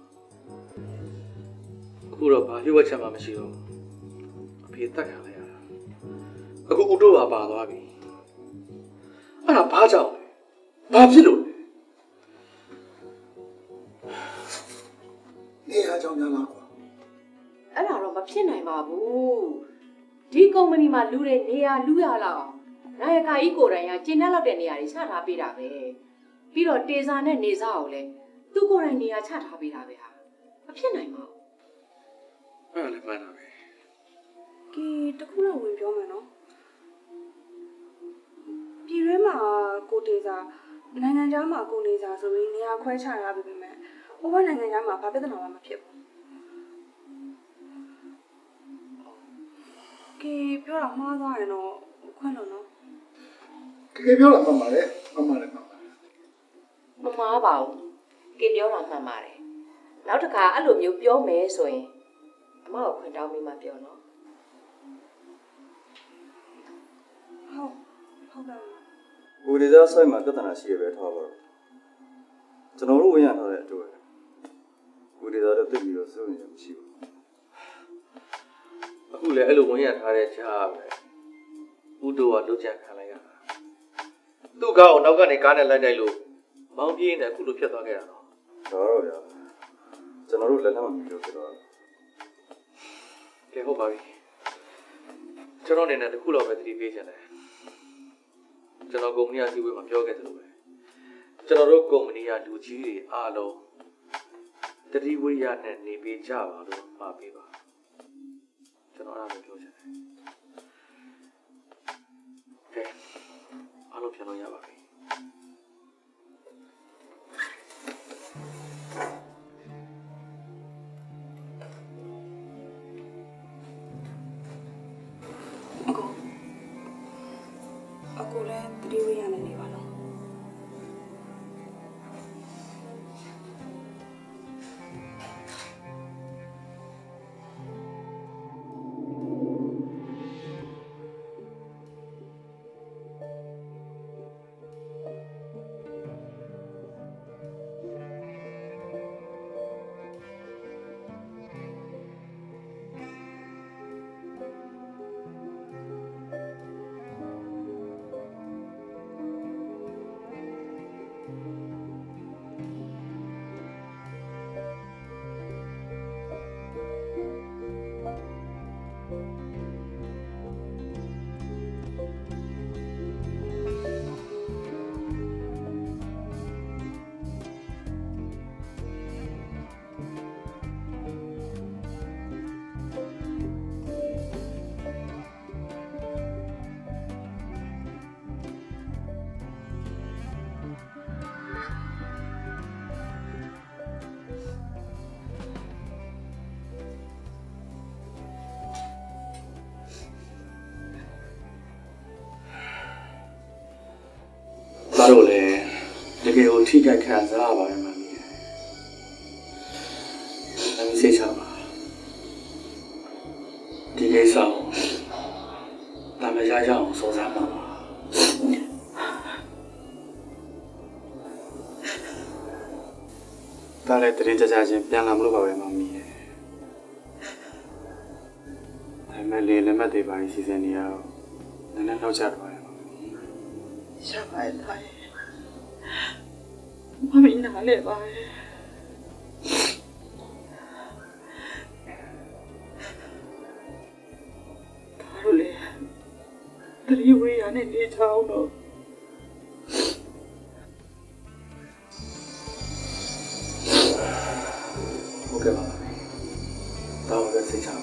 Speaker 4: အခုတော့ဘာလှုပ်ဝက်ချက်မှမရှိတော့အဖေတက်ခံလိုက်ရတာအခုဦးတို့ပါပါသွားပြီအဲ့ဒါဘာကြောင့်လဲဘာဖြစ်လို့လဲ
Speaker 6: နေရာကြောင့်များလားကွာ
Speaker 8: အဲ့ဒါတော့မဖြစ်နိုင်ပါဘူးဒီကုမ္ပဏီမှာလူတွေနေရာလူရလောက်အောင်နိုင်ခါကြီးကိုယ်တိုင်ကကျင်းတဲ့လောက်တဲ့နေရာတွေချထားပေးတာပဲပြီးတော့တေစာနဲ့နေစားကိုလည်းသူ့ကိုယ်တိုင်နေရာချထားပေးတာပဲဟာမဖြစ်နိုင်ပါဘူး
Speaker 4: အဲ့ဒါလည်းမှန်တာပဲ
Speaker 3: ကီတခုတော့ဝင်ပြောမယ်နော်ပြည်ရဲမှာကိုတေစာနိုင်ငံခြားမှာကိုနေစာဆိုပြီးနေရာခွဲချရပြီပဲမဲ့ဟိုဘက်နိုင်ငံခြားမှာဘာပြဿနာမှမဖြစ်ဘူးကီပြောတာမှားသွားရင်တော့ခွင့်လို့နော်
Speaker 6: တကယ်ပြောတာမှန်ပါတယ်မှန်ပါတယ်မှန်ပါတယ်
Speaker 8: မမှားပါဘူးကေပြောတာမှန်ပါတယ်နောက်တစ်ခါအဲ့လိုမျိုးပြောမယ်ဆိုရင်အမကိုခွင့်တောင်းပြီးမှပြောနော်
Speaker 3: ဟုတ်ဟုတ်ကဲ့
Speaker 1: ကိုဒီစားဆိုင်မှာပြဿနာရှိရပဲထားပါတော့ကျွန်တော်တို့ဝင်ရထားတဲ့အတူပဲကိုဒီစားတော့တိတ်ပြီးတော့စိုးရင်မရှိဘူး
Speaker 4: အခုလည်းအဲ့လိုဝင်ရထားတဲ့ကြားပဲဦးတို့ကလှုပ်ချခံလိုက်ရတာသူ့ကားကိုနောက်ကနေကားနဲ့လိုက်တိုက်လို့မောင်းပြေးနေအခုလိုဖြစ်သွားခဲ့တာတော့
Speaker 1: ဒါတော့ဗျာကျွန်တော်တို့လက်လက်မမီလို့ဖြစ်တော့
Speaker 4: ကဲဟုတ်ပါပြီကျွန်တော်အနေနဲ့တခုတော့ပဲသတိပေးချင်တယ်ကျွန်တော်ကုမ္ပဏီအစည်းအဝေးမှာပြောခဲ့တယ်လို့ပဲကျွန်တော်တို့ကုမ္ပဏီကလူကြီးတွေအားလုံးတတိဝိရိယနဲ့နေပေးကြပါလို့မှာပေးပါကျွန်တော်အားလုံးပြောချင်တယ်ကဲအားလုံးပြန်လို့ရပါပြီ
Speaker 3: အခုလည်းတတိဝိရနဲ့နေပါတော့
Speaker 4: သားတို့လည်းကယ်ကိုထိခိုက်ခံစားရပါတယ်မမီမမီစိတ်ချပါဒီကိစ္စကိုဒါမှရရအောင်စောစားပါပါဒါလည်းတရင်ကြကြချင်းပြန်လာမလို့ပါပဲမမီရဲ့ဒါမဲ့လေလက်မှတ်တွေပါစီစဉ်နေရတော့နည်းနည်းတော့ချတော့တယ်မမီ
Speaker 9: ရပါတယ်သားရဲ့မမီနားလဲပါရဲ့ဒါလို့လေတရီဝေးရနဲ့နေချောင်းတော့
Speaker 4: ဟုတ်ကဲ့ပါတောင်းရစိတ်ချပါ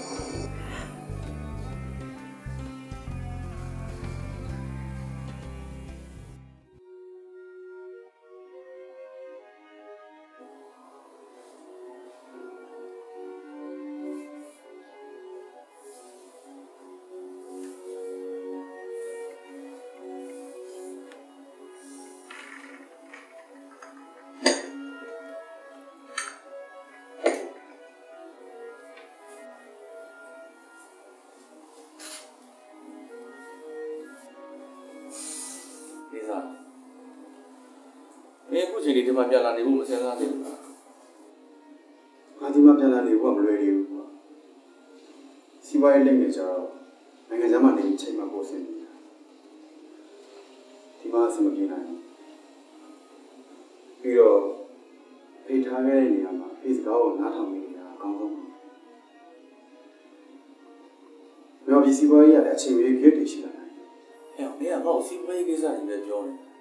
Speaker 4: မင်းအခုချိန်ဒီမှာပြန်လာနေဖို့မစင်စားသေးဘူးလား။ငါဒီမှာပြန်လာနေဖို့ကမလွယ်သေးဘူးကွာ။စီးပွားရေးလိမ့်နေကြတော့နိုင်ငံခြားမှာနေချိန်မှာပို့စင်နေတာ။ဒီမှာအဆင်မပြေနိုင်ဘူး။ပြီးတော့ဖေးထားခဲ့တဲ့နေရာမှာဖေးစကားကိုနားထောင်နေတာအကောင်းဆုံးပါ။ဘယ်လိုဒီစီးပွားရေးရတဲ့အချိန်ကြီးဖြစ်နေရှိလာနိုင်။ဟဲ့မင်းကငါ့ကိုစီးပွားရေးကိစ္စတွေပဲပြောနေတာ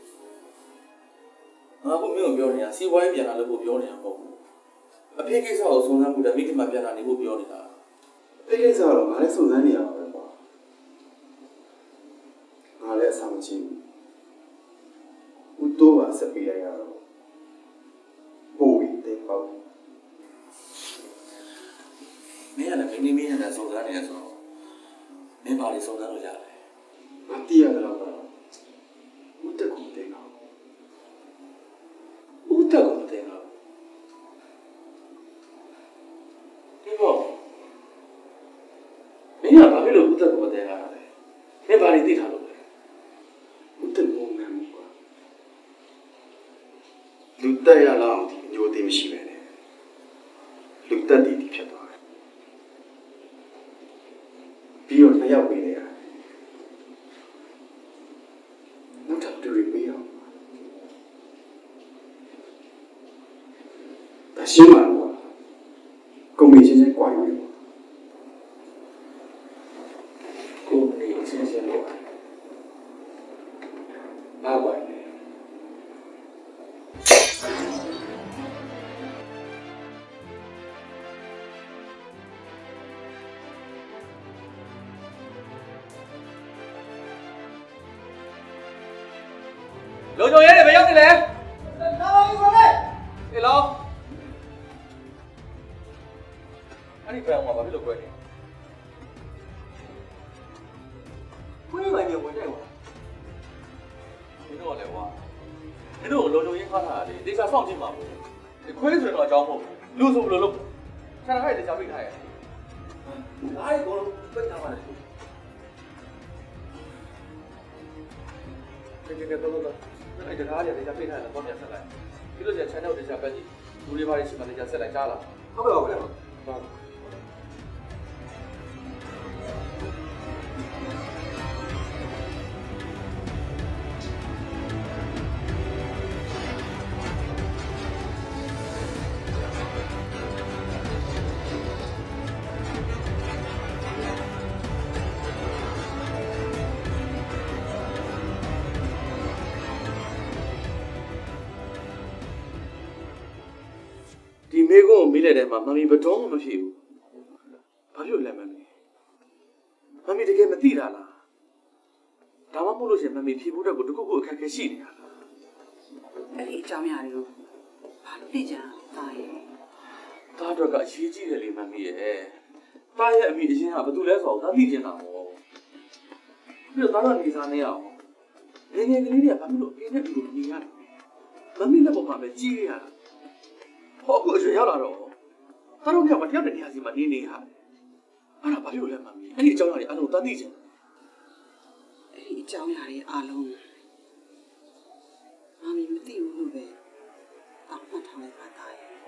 Speaker 4: ငါကမင်းကိုပြောနေတာစီးပွားရေးပြန်လာလို့ကိုပြောနေတာမဟုတ်ဘူးအဖေကိစ္စကိုစုံစမ်းမှုတမိတိမှပြန်လာနေဖို့ပြောနေတာအဖေကိစ္စတော့ငါလည်းစုံစမ်းနေရပါပဲကွာငါလည်းအဆမချင်းဘူးတော့ပါစပီရရတော့ပို့ပြီးတဲ့ပေါ့မင်းကလည်းမင်းမင်းနဲ့စုံစမ်းနေရဆိုတော့မင်းပါလေစုံစမ်းလို့ရတယ်ငါတီးရတယ်တော့ဦးတက်ကုန်တယ်နော်ဦးတက်ကုန်တယ်နော်ဒီပေါ့မင်းကဘာဖြစ်လို့ဦးတက်ကုန်တယ်လားလဲမင်းဘာတွေသိထားလို့လဲဦးတက်ကုန်မှန်ကွာလူတက်ရလောက်ဒီညိုသေးမရှိပဲနဲ့လူတက်တည်တည်ဖြစ်သွားတယ်ပြီးတော့နှစ်ယောက်ပေးတယ်နောက်ထပ်တူပေးအောင်ဒါရှင်းပါကွာကုန်ပြီချင်းချင်းကြွားယူတယ်ကုန်ပြီချင်းချင်းတော့ဘာကွာလဲလုံချုံရဲတယ်ဘယ်ရောက်နေလဲလာပါဦးခေါ်လိုက်အေးလောအဲ့ဒီဘယ်မှာဘာဖြစ်လို့ခွဲနေခွဲနေလိုက်ဝင်တယ်ကွာမင်းတို့ကလည်းကွာမင်းတို့လုံချုံရဲခါထားတာလေတေချာစောင့်ကြည့်မှာပေါ့ခွဲဆိုတော့အကြောင်းမဟုတ်လူဆိုဘယ်လိုလုပ်ဆန္ဒခိုက်တေချာပြိထားရဲ့အားကိုပိတ်ထားပါလေဒီကကတော့တော့အဲ့ဒါကားရတဲ့ပြိထားတယ်တော့ပြန်ဆက်လိုက်ပြီးလို့ကျ channel တေချာပဲကြည့်လူတွေဘာတွေရှိမှတေချာဆက်လိုက်ကြားလားဟုတ်ကဲ့ဟုတ်ကဲ့ဟုတ်ဒီမေကုန်းကိုမေးလိုက်တဲ့မှာမမီဘတော်မှမဖြစ်ဘူးဘာဖြစ်လဲမမီမမီတကယ်မသိတာလားဒါမှမဟုတ်လို့ရှင်မမီဖြေဖို့တော့တခုခုအခက်အခဲရှိနေတာလား
Speaker 9: အဲ့ဒီအကြောင်းအရာတွေကိုဘာလို့သိကြတာရဲ့
Speaker 4: ဒါတော့ကအရေးကြီးတယ်လေမမီရဲ့တားရဲ့အမိအရင်ကဘာတူလဲဆိုတော့ဒါသိချင်တာပေါ့ပြီးတော့ဒါတော့နေစားနေအောင်ငယ်ငယ်ကလေးတွေကဘာဖြစ်လို့အဖေနဲ့အတူနေရလဲ
Speaker 2: မမီလက်ပေါ်မှာပဲကြီးရတာဟောအခုအရွယ်ရောက်လာတော့တတော်ကမတယောက်တဲ့နေရာစီမှာနေနေဟာအဲ့ဒါဘာလို့လဲမမီအဲ့ဒီအကြောင်းအရာတွေအလုံးတန်းသိချင်
Speaker 9: အဲ့ဒီအကြောင်းအရာတွေအလုံးမမီမသိဘူးလို့ပဲတောင်းမှတ်ထားလိုက်ပါသားရဲ့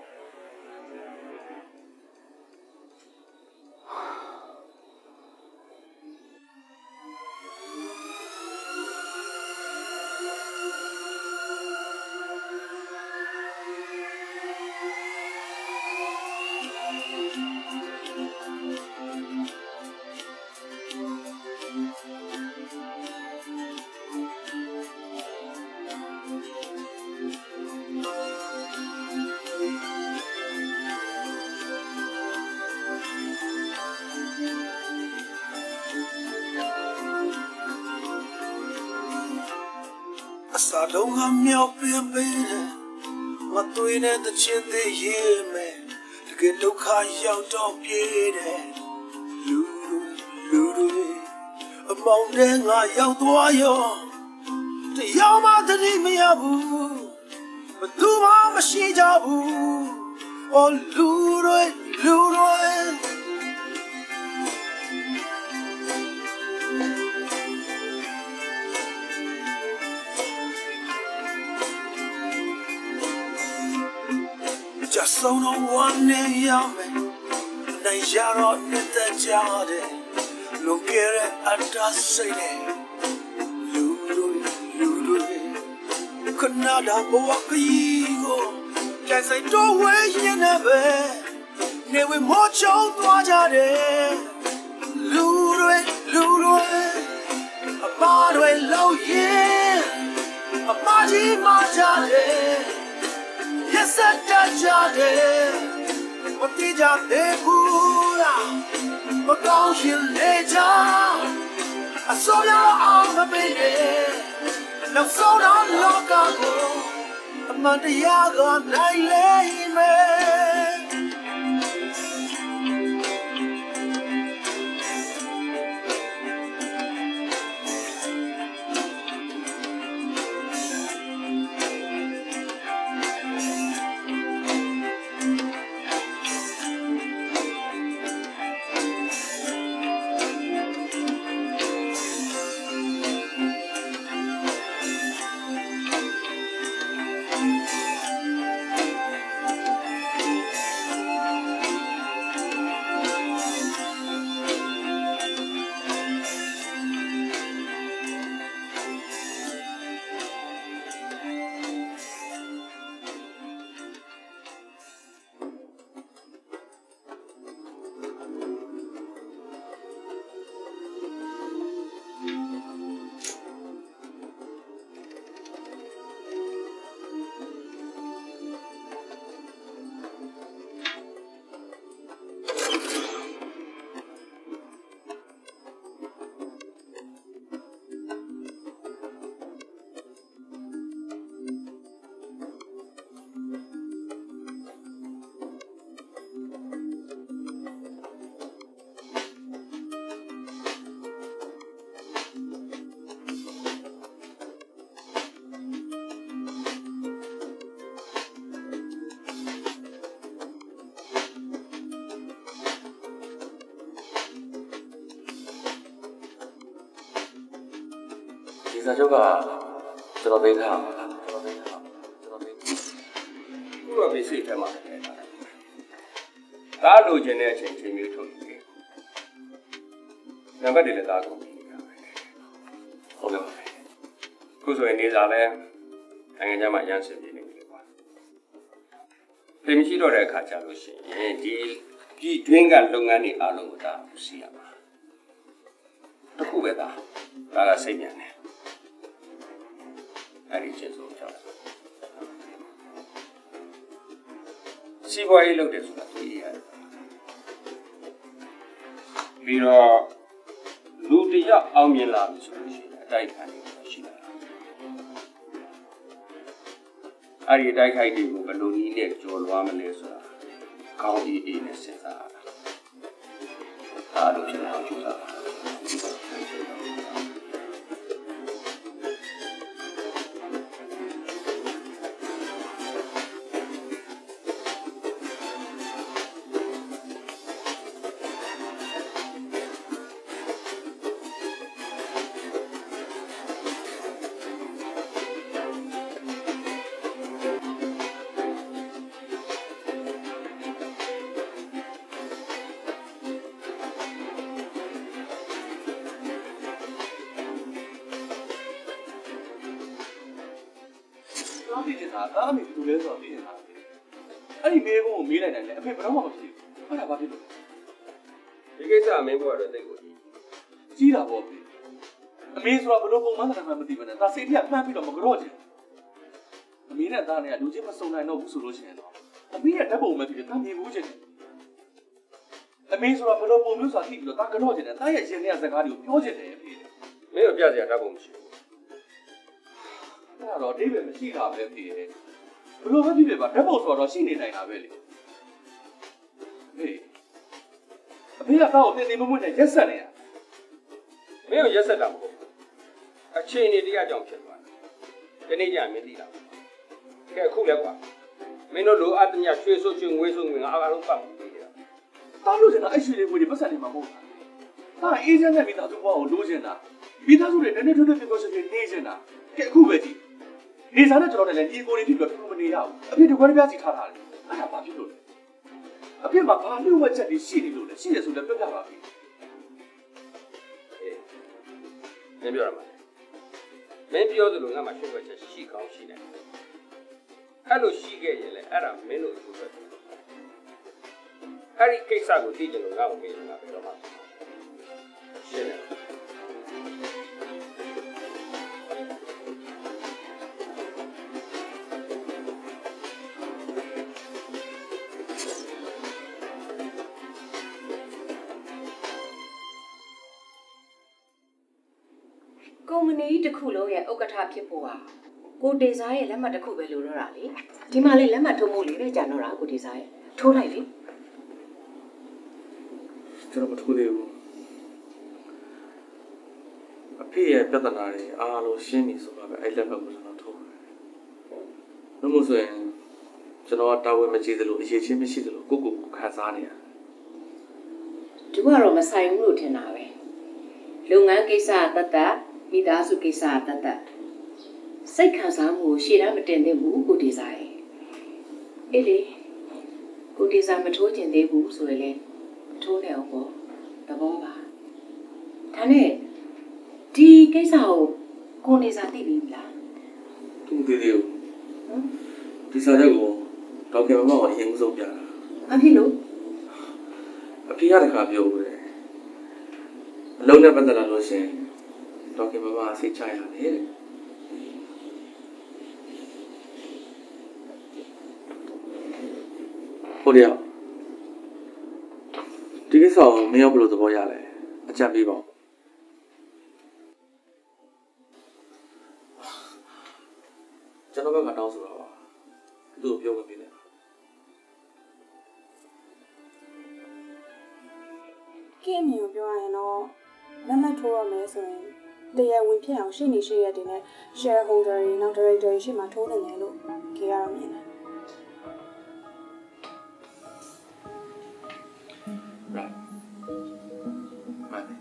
Speaker 10: စာလုံးကမြောက်ပြင်းပေးတယ်မသွေးနဲ့တချင်သေးရေးမယ်တကယ်ဒုက္ခရောက်တော့ပြေးတယ်လူလူတွေအမောင်တဲ့ငါရောက်သွားရောတရားမှတတိမရဘူးဘသူမှမရှိကြဘူးအော်လူတွေလူတွေဆုံးတော့ဝမ်းနေရမယ်နိုင်ရတော့နေတဲ့ကြတဲ့လွန်ခဲ့တဲ့အတားစိတ်နဲ့လူလူလူလူခဏတာဘဝကြီးကိုကြိုင်ဆိုင်တော့ဝဲရင်နဲ့ပဲနေဝမောချုံသွားကြတယ်လူတွေလူတွေအပါတွေလောက်ရင်အပါကြီးမကြတယ်Yes, I got it. What did you do? What don't you later? I saw your arm, baby. Now, so don't look up. I'm on the yard on night, lady.
Speaker 4: ဒီစာချုပ်ကကျွန်တော်သိထားပါလားကျွန်တော်သိထားပါကျွန်တော်သိ
Speaker 1: ခုတော့ပြည့်စိတ်ထဲမှာထည့်ထားတယ်ဒါလိုချင်တဲ့အချိန်ချင်းမျိုးထုတ်နေတယ်နံပါတ်တွေလည်းသားကုန်ပြီဟုတ်ကဲ့ခုဆိုရင်နေစာလဲနိုင်ငံခြားမှာရမ်းစင်ပြနေပြီလေကွာပြင်မရှိတော့တဲ့အခါကျလို့ရှိရင်ဒီပြည်တွင်းကလုပ်ငန်းတွေအားလုံးကိုဒါစီရမှာတခုပဲသားဒါကစိတ်မြန်တယ်အဲ့ဒီချင်းဆုံးကြောက်စီးပွားရေးလုပ်တယ်ဆိုတာသိရတယ်ပြီးတော့လူတယောက်အောင်မြင်လာပြီဆိုလို့ရှိရင်အတိုက်ခံနေရှိတာအဲ့ဒီအတိုက်ခိုက်တွေကိုဘယ်လိုနည်းနဲ့ကျော်လွှားမလဲဆိုတာကောင်းအေးအေးနဲ့စဉ်းစားရတာအားလုံးဖြစ်အောင်ကြိုးစားပါ
Speaker 4: သားသိနေတာသားမေသူလဲဆိုတော့သိနေတာအဲ့ဒီမေကုန်းကိုမေးလိုက်တယ်လေအဖေဘယ်တော့မှမဖြစ်ဘူးအဲ့ဒါဘာဖြစ်လို့
Speaker 1: ဒီကိစ္စအမင်းဘောကတော့တိတ်ကိုကြီး
Speaker 4: ကြီးတာပေါ့ဖေအမေဆိုတော့ဘလို့ပုံမှန်တာမှမသိဘဲနဲ့ဒါစိတ်ထက်မှန်းပြီးတော့မကြော့ချင်အမေနဲ့သားနဲ့လူချင်းမစုံနိုင်တော့ဘူးဆိုလို့ရှိရင်တော့အမေရဲ့ဓာတ်ပုံမဲ့ပြီးတာမြင်ဘူးချင်တယ်အမေဆိုတော့ဘလို့ပုံမျိုးဆိုတာသိပြီးတော့ဒါကြော့ချင်တယ်သားရဲ့ရှင်တဲ့စကားတွေကိုပြောချင်တယ်ဖေ
Speaker 1: မင်းတို့ပြစရာဓာတ်ပုံမရှိဘူး
Speaker 4: အဲ့တော့အိဗယ်မရှိတာပဲဖေဘလို့ပဲဖြစ်ဖြစ်ပါဓာတ်ပုံဆိုတော့ရှိနေနိုင်တာပဲလေဟေးအဖေကတော့တင်တင်မမွနဲ့ရက်ဆက်နေတာ
Speaker 1: မင်းကိုရက်ဆက်တာမဟုတ်ဘူးအချိန်နေတရားကြောင့်ဖြစ်သွားတယ်ဒီနေ့ကျမင်းသိလားကဲအခုလဲကွာမင်းတို့လိုအပ်တဲ့ညရွှေဆုပ်ချွေငွေဆုပ်ငွေငါအားလုံးပတ်ပြီးပေးနေတာ
Speaker 4: တားလို့စင်တာအဲ့ရွှေတွေငွေတွေပတ်စံနေမှာမဟုတ်ဘူးတာအေးချမ်းတဲ့မိသားစုဘဝကိုလိုချင်တာမိသားစုတွေနည်းနည်းထွန်းထွန်းပြောပြောရှင်ရှင်နေချင်တာကဲအခုပဲကြည့်နေစားနဲ့ကျွန်တော်လည်းညီကိုတွေဖြစ်ပြီးတော့မနေရဘူးအဖေတကွဲတပြားစီထားထားတယ်အဲ့ဒါဘာဖြစ်လို့လဲအဖေမှာဘာလို့ဝက်ချက်တွေရှိနေလို့လဲရှိတယ်ဆိုလည်းပြောပြပါပြီ
Speaker 1: မင်းပြောရမှာမင်းပြောသလိုငါမှရှင်းွက်ချက်ရှိကောင်းရှိတယ်အဲ့လိုရှိခဲ့ရင်လည်းအဲ့ဒါမင်းတို့အခုပဲအဲ့ဒီကိစ္စကိုသိကြလို့ငါ့ကိုမေးနေတာပဲတော့မှရှင်းတယ်
Speaker 8: ကုမ္ပဏီတစ်ခုလုံးရဲ့ဥက္ကဋ္ဌဖြစ်ဖို့ဟာကိုတေစာရဲ့လက်မှတ်တစ်ခုပဲလိုတော့တာလေဒီမှာလေးလက်မှတ်ထိုးဖို့လေးပဲကြာတော့တာကိုတေစာရဲ့ထိုးလိုက်လေ
Speaker 4: ကျွန်တော်မထိုးသေးဘူးအဖေရဲ့ပြဿနာတွေအားလုံးရှင်းပြီဆိုတော့ပဲအဲ့လက်မှတ်ကိုကျွန်တော်ထိုးတယ်။လို့မို့ဆိုရင်ကျွန်တော်ကတာဝန်မကြီးသလိုအရေးချင်းမရှိသလိုကိုကိုကိုခံစားနေရတယ်
Speaker 8: ။ဒီကတော့မဆိုင်ဘူးလို့ထင်တာပဲ။လုပ်ငန်းကိစ္စတတ်တတ်မိသားစုကိစ္စတတ်တတ်စိတ်ခံစားမှုရှေ့တန်းမတင်သင့်ဘူးကိုတေစာရဲ့အေးလေကိုတေစာမထိုးကျင်သေးဘူးဆိုရင်လေထိုးနေအောင်ပေါ့သဘောပါဒါနဲ့ဒီကိစ္စကိုကိုနေစာသိပြီလား
Speaker 4: သူမသိသေးဘူးဒီစာချုပ်ကိုဒေါက်တာမမကအရင်ဆုံးပြတာ
Speaker 8: ဘာဖြစ်လို့
Speaker 4: အဖေကတခါပြောဦးတယ်အလုံးနဲ့ပတ်သက်လာလို့ရှင်ဒေါက်တာမမစိတ်ချရတယ်တဲ့ဟုတ်တယ်ဒီကိစ္စကိုမင်းရောဘယ်လိုသဘောရလဲအကြံပေးပါဦးကျွန်တော်ဘက်ကတောင်းဆိုတာပါသူ့ကိုပြောမပေးနဲ့
Speaker 11: ကဲအမြင်ကိုပြောရရင်တော့လက်မှတ်ထိုးရမယ်ဆိုရင်တရားဝင်ဖြစ်အောင်ရှေ့နေရှေ့ရက်တွေနဲ့ shareholder တွေနောက် director တွေရှေ့မှာထိုးနေတယ်လို့ခေရတော့မြင်တယ်
Speaker 4: right မှန်တယ်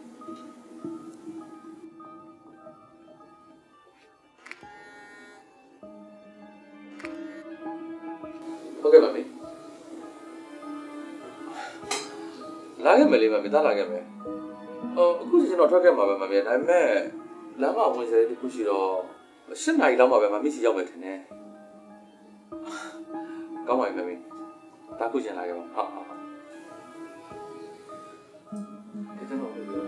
Speaker 4: ဟုတ်ကဲ့ပါမေလာခဲ့မယ်လေမမေတားလာခဲ့မယ်ဟိုအခုကျွန်တော်ထွက်ခဲ့မှာပဲမမေဒါပေမဲ့လမ်းမဝင်စရာတခုရှိတော့၈နာရီလောက်မှပဲမမေစီရောက်မယ်ထင်တယ်ကောင်းပါပြီမမေတားခုချင်လာခဲ့ပါဟာဟာကျွန်တော်ပြော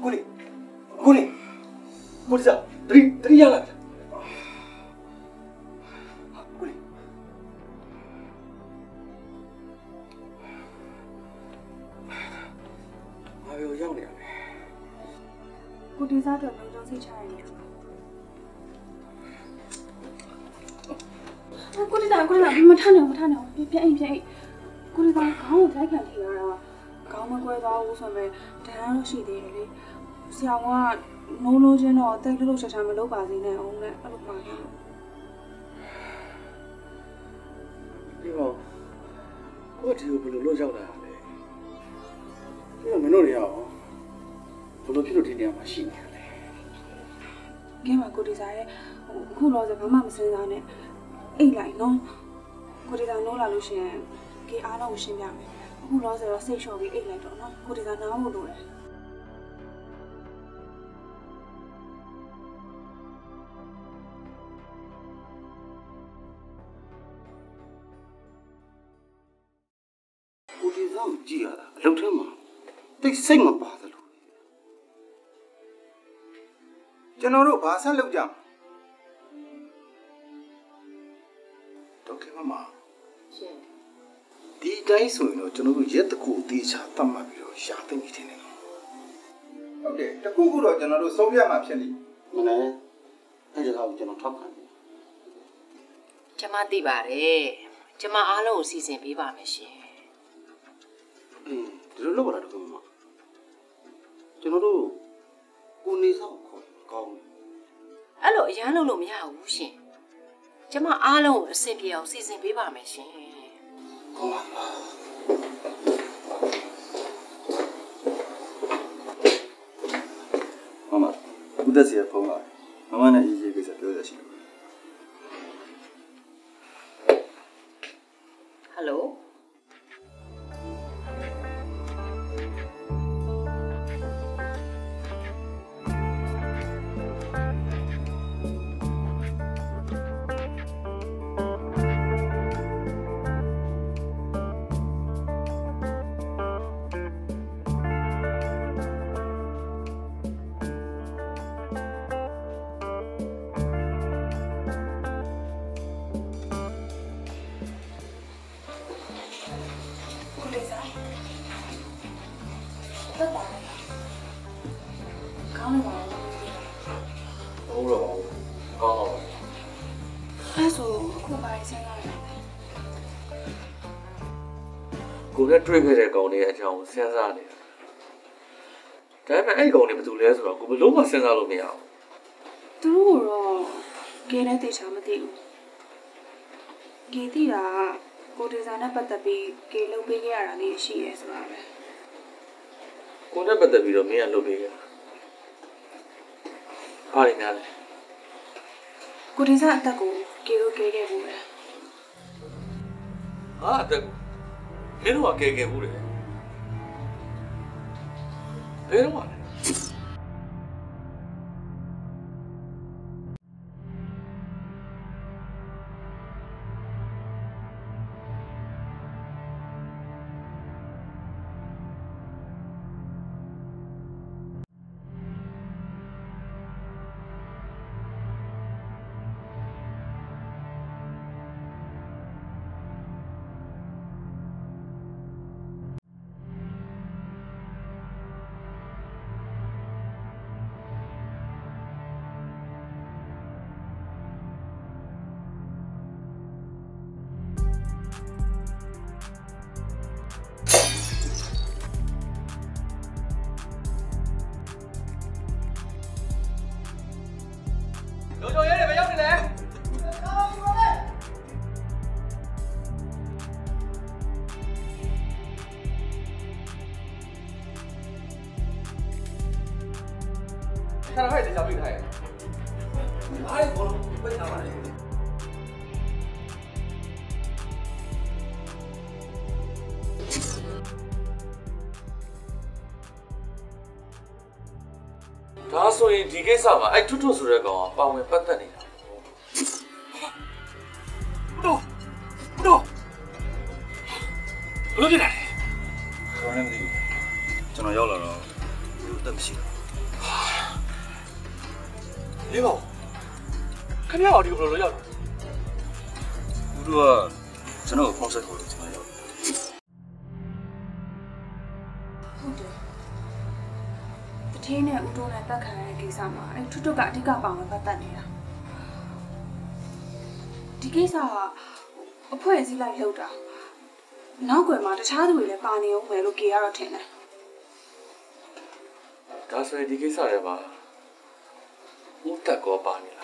Speaker 2: ကိုလေးကိုလေးကိုစားတရီတရီရလာကိုလေးဘာပြောရောက်နေရလဲ
Speaker 11: ကိုတေစားတော့လုံးလုံးစိတ်ချရနေတယ်ကိုတေစားကိုတေစားမထနဲ့မထနဲ့ပြန်အိမ်ပြန်အိမ်ကိုတေစားခေါင်းကိုတိုက်ခံထိရတာခေါင်းမကွဲသွားဘူးဆိုပေမဲ့ဒဏ်ရာတော့ရှိသေးတယ်လေဆရာကနိုးနိုးချင်းတော့အသက်လှုပ်ရှားရှားမလုပ်ပါစေနဲ့အောင်နဲ့အဲ့လိုပါခဲ့လို့
Speaker 2: ဒီတော့ကိုဒီကိုဘယ်လိုလုပ်ရောက်လာလဲဒီတော့မင်းတို့တွေရောဘယ်လိုဖြစ်လို့ဒီနေရာမှာရှိနေရလဲ
Speaker 11: ကဲမှာကိုတေစားရဲ့အခုတော့ဆိုဘာမှမစင်စားနဲ့အိတ်လိုက်နော်ကိုတေစားနိုးလာလို့ရှိရင်ကေအားလုံးကိုရှင်းပြမယ်အခုတော့ဆိုတော့စိတ်လျှော့ပြီးအိတ်လိုက်တော့နော်ကိုတေစားနားဖို့လိုတယ်
Speaker 7: ကိုဒီဆောင်ကြည့်ရတာအလုပ်ထဲမှာတိတ်စိတ်မပါသလို
Speaker 5: ကျွန်တော်တို့ဘာဆက်လုပ်ကြမလဲဒေါက်တာမမ
Speaker 8: ရှင်
Speaker 5: ဒီတိုင်းဆိုရင်တော့ကျွန်တော်တို့ရက်တကူအသေးချာတတ်မှတ်ပြီးတော့ရှာသိမိတယ်နော်ဟုတ်တယ်တခုခုတော့ကျွန်တော်တို့ဆုံးဖြတ်မှဖြစ်လိမ့်
Speaker 7: မလဲအဲ့ဒါကိုကျွန်တော်ထောက်ခံတယ်
Speaker 8: ကျမသိပါတယ်ကျမအားလုံးကိုစီစဉ်ပေးပါမယ်ရှင်
Speaker 7: အေးဒီလိုလုပ်ရတာတော့မမကျွန်တော်တို့ကိုနေဆောင်ခေါ်ကောင်းတယ်
Speaker 8: အဲ့လိုအရန်လုပ်လို့မရဘူးရှင်ကျမအားလုံးကိုအဆင်ပြေအောင်စီစဉ်ပေးပါမယ်ရှင်
Speaker 7: ကောင်းပါလားမမဦးသက်စီဖုန်းလာမမနဲ့ရေးရေးကိစ္စပြောရရှိတယ်
Speaker 8: ဟယ်လို
Speaker 11: ကိုတေစားတော့ပါခေါင်းနဲ့ပါ
Speaker 4: ဟုတ်တော့ကောင်းတော့
Speaker 11: အဲ့ဆိုအခုပါရစမ်းလာတယ်
Speaker 4: ကိုနဲ့တွေ့ခဲ့တဲ့ကောင်တွေအကြောင်းစဉ်းစားနေတာဒါပေမဲ့အဲ့ကောင်တွေဘာလို့လဲဆိုတော့ကိုဘယ်လို့မှစဉ်းစားလို့မရဘူး
Speaker 11: သူတို့ကတော့ကဲတဲ့တေချာမသိဘူးကဲသိတာကိုတေစားနဲ့ပတ်သက်ပြီးကဲလုပ်ပေးခဲ့ရတာလေးရှိရဲဆိုတာပဲ
Speaker 4: ကိုနဲ့ပတ်သက်ပြီးတော့မင်းကလုပ်ပေးခဲ့ဘာလဲများလဲ
Speaker 11: ကိုတေစားအသက်ကိုကဲလို့ကဲခဲ့ဘူးလေ
Speaker 4: ဟာအတက်မင်းတို့ကကဲကဲဘူးလေဘယ်တော့မှလဲ
Speaker 2: လုံချုံရဲတွေမရောက်နေလဲ 看到还得小备胎，哪里活了？不想玩了。
Speaker 4: ဒါဆိုရင်ဒီကိစ္စမှာအဲ့ထွတ်ထွတ်ဆိုတဲ့ကောင်ကပါဝင်ပတ်သက်နေတာဘလို့ဘလို့ဘလို့ဖြစ်နေလဲ
Speaker 7: ကျွန်တော်လည်းမသိဘူးကျွန်တော်ရောက်လာတော့ဘူးတက်မရှိဘူး
Speaker 2: နေပါဦးခင်ဗျားဒီဘယ်လိုလုပ်ရလဲ
Speaker 4: ဦးတို့ကကျွန်တော်ဖုန်းဆက်ခေါ်လို့ကျွန်တော်ရောက်
Speaker 11: ဟုတ်တယ်တထင်းနဲ့ဦးတိုးနဲ့တက်ခံရတဲ့ကိစ္စမှာအဲထွတ်ထွတ်ကအဓိကပါဝင်ပတ်သက်နေတာဒီကိစ္စကအဖွဲအစည်းလိုက်လှုပ်တာနောက်ွယ်မှာတခြားသူတွေလည်းပါနေအောင်မယ်လို့ကြေရတော့ထင်တယ်
Speaker 4: ဒါဆိုရင်ဒီကိစ္စတွေပါဦးတက်ကောပါနေလား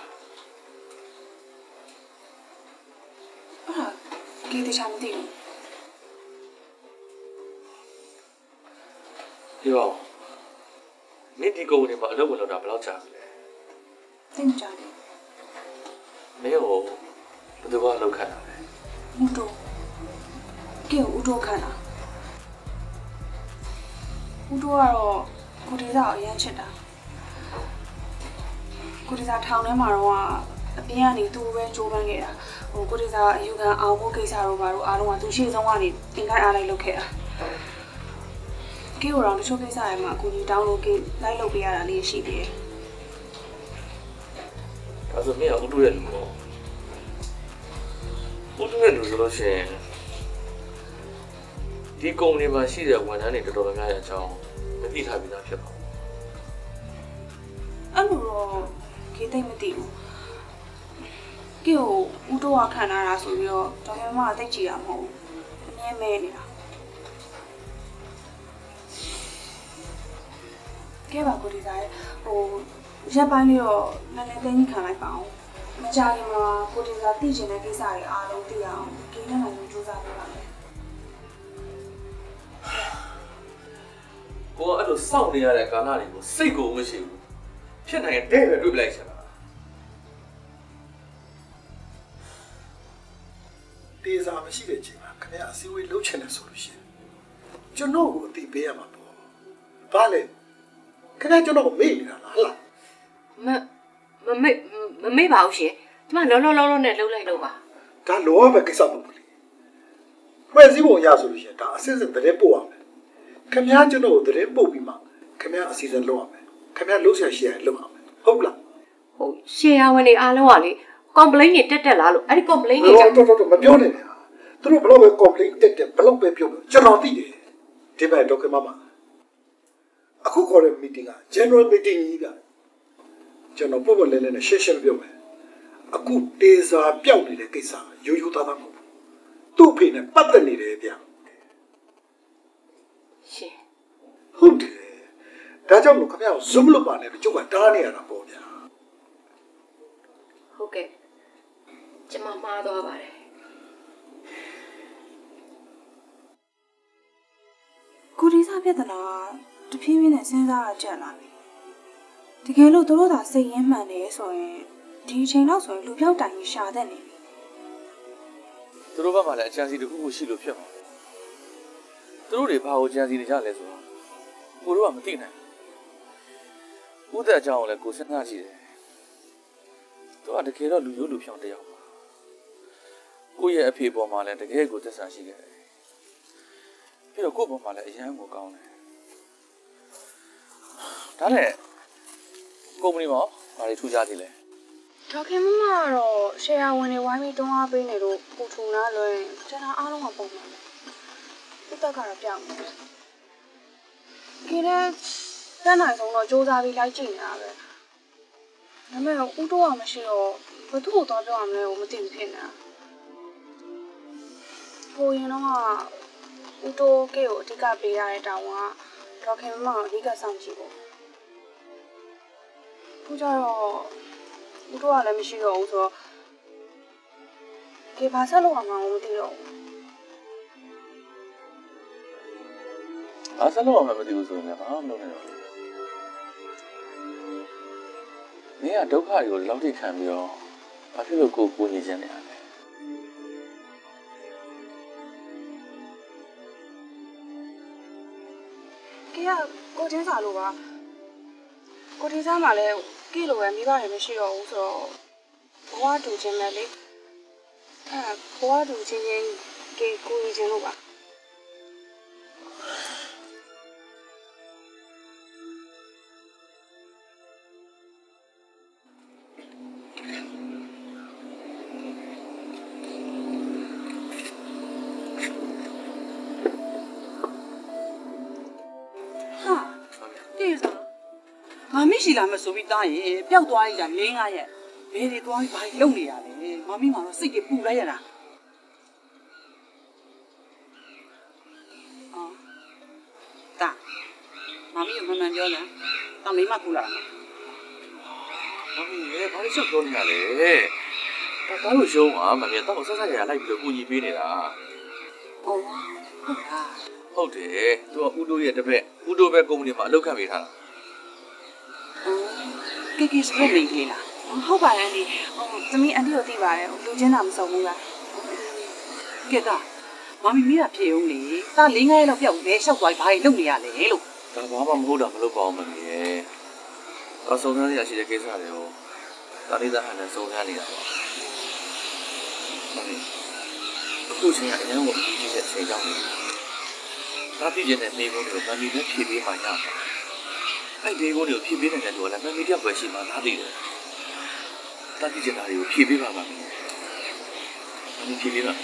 Speaker 11: အဲ့ဒါကြေတခြားမသိဘူး
Speaker 4: ဒီပါမင်းဒီကုမ္ပဏီမှာအလုပ်ဝင်လုပ်တာဘယ်လောက်ကြာပြီလဲ
Speaker 11: သိမကြဘူး
Speaker 4: မင်းဟိုဘယ်သူကအလုပ်ခံတာလဲ
Speaker 11: ဦးတိုးကြေဦးတိုးခံတာဦးတိုးကတော့ကိုဒေသာကိုအရန်ချစ်တာကိုဒေသာထောင်ထဲမှာတော့အပြင်ကနေသူ့ပဲကြိုးပမ်းခဲ့တာဟိုကိုဒေသာအယူခံအောင်ဖို့ကိစ္စတော့ဘာလို့အားလုံးကသူရှေ့ဆုံးကနေတင်ခိုင်းအားလိုက်လုပ်ခဲ့တာကြေကိုတော့တချို့ကိစ္စတွေမှာအကူကြီးတောင်းလို့ကြေလိုက်လုပ်ပေးရတာလေးရှိသေးတယ်
Speaker 4: ဒါဆိုမင်းကဦးတို့ရဲ့လူပေါ့ဦးတို့ရဲ့လူဆိုလို့ရှိရင်ဒီကုမ္ပဏီမှာရှိတဲ့ဝန်ထမ်းတွေတော်တော်များများရဲ့အကြောင်းမသိထားပြီးသားဖြစ်ပါဘူး
Speaker 11: အဲ့လိုတော့ကြေသိမသိဘူးကြေကိုဦးတိုးကခံထားတာဆိုပြီးတော့တော်ခင်မကသိကြည့်ရမဟုတ်ဘူးအမြဲမဲနေတာကြေပါကိုဒီစားဟိုရက်ပိုင်းလေးတော့နည်းနည်းသိမ်းခံလိုက်ပါအောင်မကြခင်မှာကိုဒီစားသိချင်တဲ့ကိစ္စတွေအားလုံးသိအောင်ကြေနဲ့မှစူးစမ်းပေးပါမယ်
Speaker 4: ကိုကအဲ့လိုစောင့်နေရတဲ့ကာလတွေကိုစိတ်ကိုမရှိဘူးဖြစ်နိုင်တဲ့ပဲတွေ့ပလိုက်ချင်တာ
Speaker 6: တေစာမရှိတဲ့အချိန်မှာခင်ဗျာအစည်းအဝေးလုပ်ချင်တယ်ဆိုလို့ရှိရင်ကျွန်တော်ကိုအသိပေးရမှာပေါ့ဘာလဲခင်ဗျာကျွန်တော်ကိုမေ့နေတာလားဟလား
Speaker 8: မမမေ့မမေ့ပါဘူးရှင်ဒီမှာလောလောလောလောနဲ့လှုပ်လိုက်လို့ပါ
Speaker 6: ဒါလောရမယ့်ကိစ္စမဟုတ်ဘူးလေဖွဲ့စည်းပုံရဆိုလို့ရှိရင်ဒါအစစ်စစ်သတင်းပို့ရမယ်ခင်ဗျာကျွန်တော်ကိုသတင်းပို့ပြီးမှခင်ဗျာအစီအစဉ်လုပ်ရမယ်ခင်ဗျာလုပ်ဆရာရှိရလုပ်ရမယ်ဟုတ်လား
Speaker 8: ဟုတ်ရှယ်ယာဝင်တွေအားလုံးကလေ complaint တွေတက်တက်လာလို့အဲ့ဒီ complaint တွေကြောင့်
Speaker 6: တော်တော်တော်မပြောနဲ့သူတို့ဘလို့ပဲ complaint တက်တယ်ဘလို့ပဲပြောကျွန်တော်သိတယ်ဒီဘက်တော့ကမမအခုခေါ်တဲ့ meeting က general meeting ကြီးကကျွန်တော်ပုံပေါ်လဲလဲနဲ့ရှင်းရှင်းပြောမယ်အခုတေစာပြောက်နေတဲ့ကိစ္စရိုးရိုးသားသားမဟုတ်ဘူးသူ့ဖေနဲ့ပတ်သက်နေတယ်ဗျာ
Speaker 8: ရှင်
Speaker 6: ဟုတ်တယ်ဒါကြောင့်လို့ခင်ဗျားကို zoom လုပ်ပါနဲ့ကျုပ်ကတားနေရတာပေါ့ဗျာ
Speaker 8: ဟုတ်ကဲ့ကျမမှားသွားပါတယ်
Speaker 11: ကိုဒီစားပြဿနာတဖြည်းဖြည်းနဲ့စဉ်းစားရကြလာပြီတကယ်လို့တို့သာစိတ်ရင်းမှန်တယ်ဆိုရင်ဒီအချိန်လောက်ဆိုရင်လူပြောက်တိုင်ကြီးရှာတတ်နေပြီ
Speaker 4: သူတို့ဘက်မှာလည်းအချမ်းစီတစ်ခုခုရှိလို့ဖြစ်မှာသူတို့တွေဘာကိုချမ်းစီနေကြလဲဆိုတော့ကိုတို့ကမသိနိုင်ဘူးဦးသက်အကြောင်းကိုလည်းကိုစဉ်းစားကြည့်တယ်သူကတကယ်တော့လူရိုးလူဖြောင်းတစ်ယောက်ပါကိုရဲ့အဖေပေါ်မှာလည်းတကယ်ကိုသက်သာရှိခဲ့တယ်ပြီးတော့ကိုပေါ်မှာလည်းအရန်ကိုကောင်းတယ်ဒါနဲ့ကုမ္ပဏီမှာဘာတွေထူးခြားသေးလဲ
Speaker 11: ဒေါက်ခင်မမကတော့ရှယ်ယာဝင်တွေဝိုင်းပြီးတွန်းအားပေးနေလို့ပူထူနာလွယ်ကျွန်တော်အားလုံးကပုံမှန်ပဲဥတက်ကတော့ပြောင်းနေတယ်ခေတဲ့တန်းနိုင်ဆုံးတော့စူးစမ်းပြီးလိုက်ကြည့်နေတာပဲဒါပေမဲ့ဦးတော့ကမရှိတော့ဘယ်သူ့ကိုတော့ပြောရမလဲကိုမသိဘူးဖြစ်နေတာဟိုရင်တော့ကဦးတော့ကေကိုအဓိကပေးရတဲ့တောင်းကဒေါက်ခင်မမကိုအဓိကစောင့်ကြည့်ဖို့ခုကျတော့ဦးတို့ကလည်းမရှိတော့ဘူးဆိုတော့ကေဘာဆက်လို့အောင်မသိတော့ဘူး
Speaker 4: အားစလုံးအောင်မသိဘူးဆိုရင်လည်းဘာမှမလုပ်နိုင်တော့ဘူးမင်းကဒုက္ခတွေကိုလောက်ထိခံပြီးတော့ဘာဖြစ်လို့ကိုယ်ကိုညင်ချင်နေရလဲ
Speaker 11: ကေကကိုချင်းစာလို့ပါကိုချင်းစာမှလည်းကေလိုပဲမိဘတွေမရှိတော့ဘူးဆိုတော့ဘဝတူချင်းပဲလေအဲဘဝတူချင်းချင်းကေကိုကြီးချင်းလို့ပါ
Speaker 4: က
Speaker 9: မရှိလာမဆိုပြီးတားရဲ့ပျောက်သွားရတာလင်းကားရဲ့ဘယ်တွေသွားပြီးဘာလုံနေရလဲမမီကတော့စိတ်ကြီးပူလိုက်ရတာအော်တာမမီကမမှန်ပြောလားတာမိမကူလာ
Speaker 4: မမီရဲ့ဘာလို့ရှောက်ပြောနေရလဲဒါသားလို့ရှုံးอ่ะမမီတော့ဆက်ဆက်ရရလိုက်ပြီးတော့ကိုကြီးပေးနေတာ
Speaker 9: အော်ဟုတ်လား
Speaker 4: ဟုတ်တယ်သူကဦးတိုးရဲ့တစ်ဖက်ဦးတိုးပဲကုမ္ပဏီမှာအလုပ်ခံပေးထားတာ
Speaker 9: ကေကေစပမိတ်လေးလား
Speaker 11: ဟုတ်ပါတယ်အန်ဒီဟိုသမီးအန်တီကိုသိပါတယ်လူချင်းတာမစုံဘူးလား
Speaker 9: ကဲတာမမီမိတာဖြေအောင်လေတာလင်းငယ်လောက်ပြောက်ဘဲလျှောက်သွားပြီးဘာတွေလုပ်နေရလဲလို့
Speaker 4: ဒါဘာမှမဟုတ်တာမလုပ်ပါဘူးမမီရဲ့အဆုံးစမ်းရရှိတဲ့ကိစ္စတွေကိုတာလေးသားဟန်နဲ့စုံစမ်းနေတာပါမမီအခုချိန်ကအရင်ကအကြီးကြီးတဲ့အချိန်ကြောင့်လေတာပြည့်ကျင်တဲ့မိဘတွေကိုမမီနဲ့ဖြေပေးမှရမှာအဲ့ဒီကိုတွေကိုဖြေပေးနိုင်တဲ့လူကလည်းမမီတယောက်ပဲရှိမှသာသိတယ်တာပြည့်ကျင်တာတွေကိုဖြေပေးပါပါမီမမီဖြေပေးပါ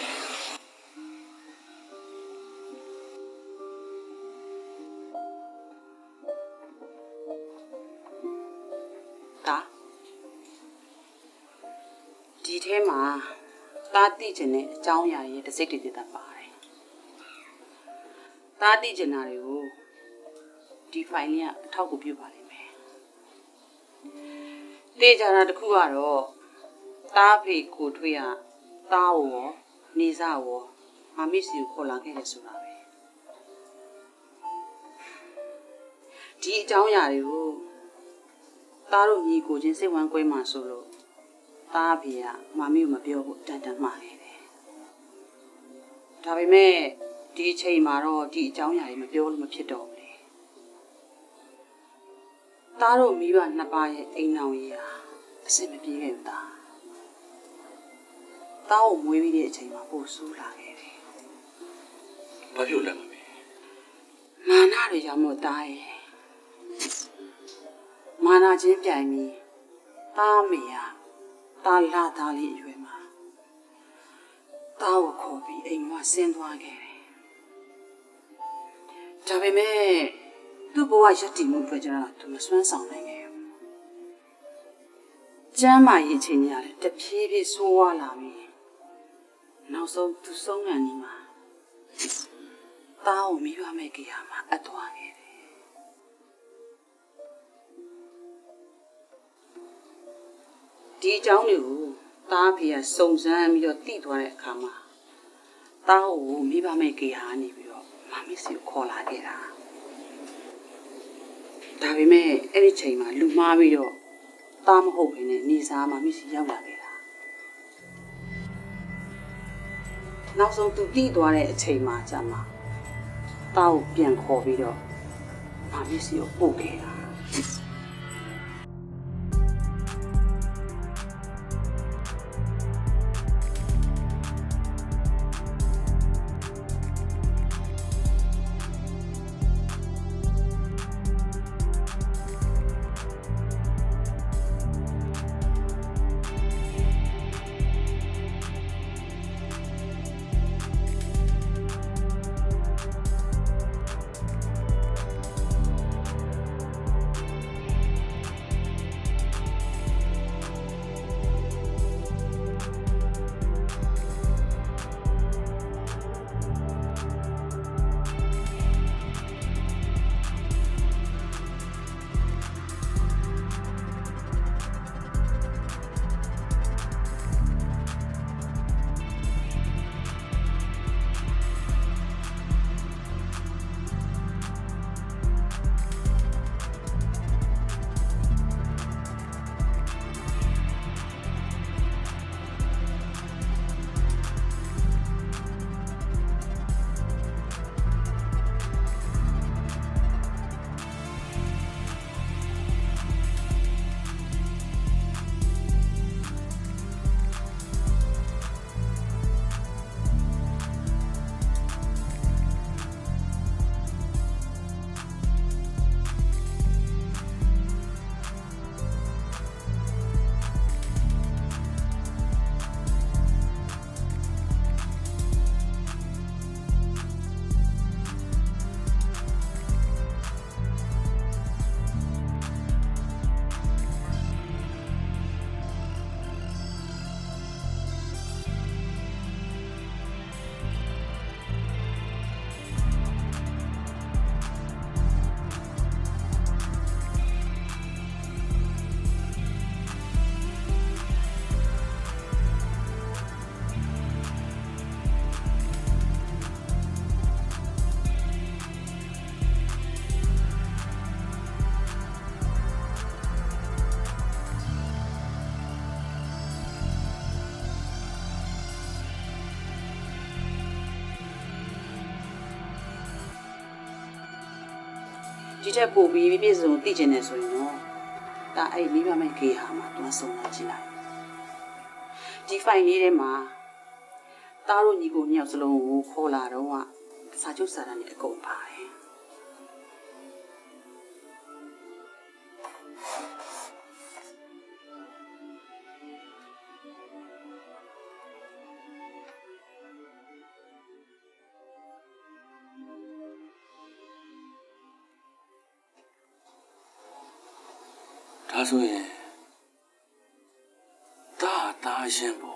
Speaker 9: ဒီထဲမှာသားသိကျင်တဲ့အကြောင်းအရာရဲ့တစ်စိတ်တစ်သက်ပါတယ်သားသိကျင်တာတွေကိုဒီဖိုင်လေးကအထောက်အကူပြုပါလိမ့်မယ်တေးကြတာတစ်ခုကတော့သားဖေကိုထွေးကသားကိုရောနေစားကိုမမစ်စီကိုခေါ်လာခဲ့တယ်ဆိုတာပဲဒီအကြောင်းအရာတွေကိုသားတို့ညီကိုချင်းစိတ်ဝမ်းကွဲမှဆိုလို့သားဖေကမမီကိုမပြောဘူးတန်တန်မှားခဲ့တယ်ဒါပေမဲ့ဒီအချိန်မှာတော့ဒီအကြောင်းအရာတွေမပြောလို့မဖြစ်တော့ဘူးလေသားတို့မိဘနှစ်ပါးရဲ့အိမ်အောင်ကြီးဟာအစစ်မပြေခဲ့ဘူးသားသားကိုမွေးပြီးတဲ့အချိန်မှာပို့ဆိုးလာခဲ့တယ်
Speaker 4: ဘာဖြစ်လဲမမေ
Speaker 9: မာနတွေကြောင့်မို့သားရဲ့မာနချင်းပြိုင်ပြီးသားမေဟာတာလာသားလေးအရွယ်မှာတာကိုခေါ်ပြီးအိမ်မှာဆင်းသွားခဲ့တယ်ဒါပေမဲ့သူ့ဘဝရည်တည်မှုအတွက်ကျတော့သူမစွမ်းဆောင်နိုင်ခဲ့ဘူးကျမ်းမာရေးချင်းရတယ်တဖြည်းဖြည်းဆိုးဝါးလာပြီးနောက်ဆုံးသူဆုံးခံနေမှာတာကိုမိဘမဲ့ကြရမှာအပ်သွားခဲ့တယ်ဒီအကြောင်းတွေကိုသားဖေကစုံစမ်းပြီးတော့တိသွားတဲ့အခါမှာသားကိုမိဘမဲ့ကေဟာနေပြီးတော့မမစ်စီကိုခေါ်လာခဲ့တာဒါပေမဲ့အဲ့ဒီချိန်မှာလူမှားပြီးတော့သားမဟုတ်ဘဲနဲ့နေစားမမစ်စီရောက်လာခဲ့တာနောက်ဆုံးသူတိသွားတဲ့အချိန်မှာကျမှသားကိုပြန်ခေါ်ပြီးတော့မမစ်စီကိုပို့ခဲ့တာဒီချက်ပို့ပြီးပြည့်စုံသိကျင်နေဆိုရင်တော့ဒါအဲ့မိဘမဲ့ခေဟာမှာတွန်းဆုံးလာကြည့်လိုက်ဒီဖိုင်လေးထဲမှာတားတို့ညီကိုညောက်စလုံးကိုခေါ်လာတော့ကစာချုပ်စာတမ်းနဲ့အကုန်ပါတယ်
Speaker 4: ဒါဆိုရင်ဒါဒါရှင်ပေါ့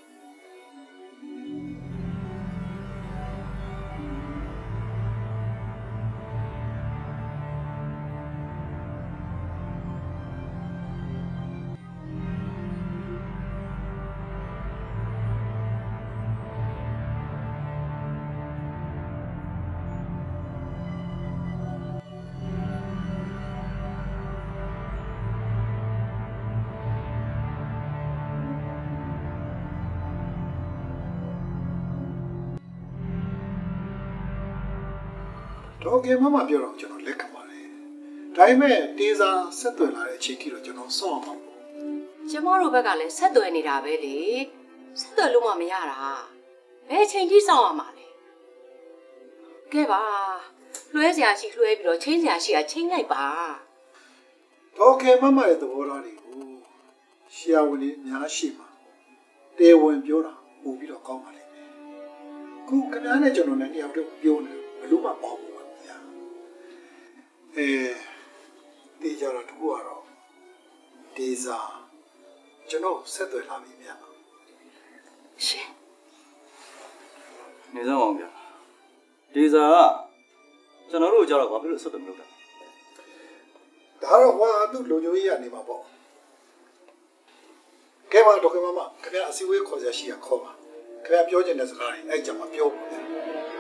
Speaker 6: တော့ကဲမမပြောတော့ကျွန်တော်လက်ခံပါတယ်ဒါပေမဲ့တေးစားဆက်သွယ်လာတဲ့အချိန်ထိတော့ကျွန်တော်စောင့်အောင်ပါ
Speaker 8: ကျမတို့ဘက်ကလည်းဆက်သွယ်နေတာပဲလေဆက်သွယ်လို့မှမရတာဘယ်ချိန်ထိစောင့်ရမှာလဲကဲပါလွှဲစရာရှိလွှဲပြီးတော့ချင်းစရာရှိကချင်းလိုက်ပါ
Speaker 6: တော့ကဲမမရဲ့သဘောထားတွေကိုရှီယာဝင်လေးများရှိမှာတေဝင်ပြောတာပို့ပြီးတော့ကောင်းပါလိမ့်မယ်ခုခင်ဗျားနဲ့ကျွန်တော်နဲ့တယောက်တည်းပြောနေဘလို့မှပေါ့ဘူးဗျာအဲတေးကြတော့တကူကတော့ဒေးစာကျွန်တော်ဆက်သွယ်လာပြီဗျာ
Speaker 8: ရှင်
Speaker 4: နေစမ်းအောင်ဗျာဒေဇာကကျွန်တော်တို့ကြောက်တော့ဘာဖြစ်လို့ဆွတ်တယ်မလုပ်တာ
Speaker 6: ဒါတော့ဟွာသူ့လူမျိုးကြီးကနေမှာပေါ့ကဲပါတော့ကဲမမခင်ဗျာအစည်းအဝေးခေါ်စရာရှိရခေါ်ပါခင်ဗျာပြောချင်တဲ့စကားတွေအဲ့ကြမှာပြောပါဗျာ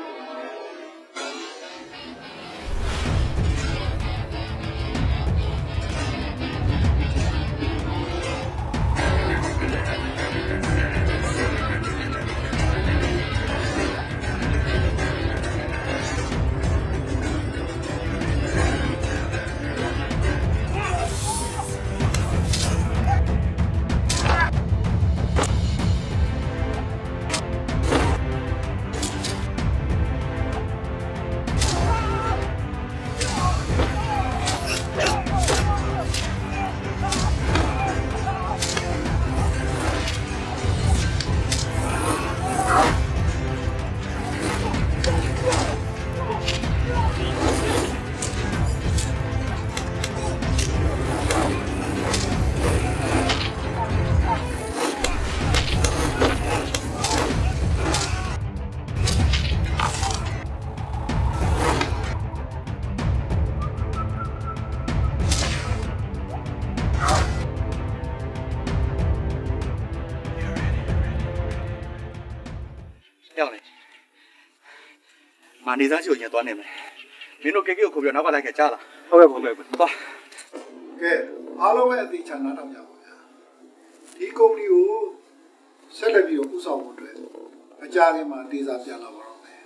Speaker 7: မာနေသားစီကိုညှက်သွားနေမယ်မင်းတို့ကေကေကိုခေါ်ပြနောက်ကလိုက်ခဲ့ကြားလား
Speaker 1: ဟုတ်ကဲ့ဟုတ်ကဲ့
Speaker 7: သွား
Speaker 6: ကဲအားလုံးပဲအသေးချမ်းနားထောင်ကြပါဗျာဒီကုမ္ပဏီကိုဆက်လက်ပြီးတော့ဥဆောင်ဖို့အတွက်အကြခင်မှာဒေးစာပြန်လာပါတော့မယ်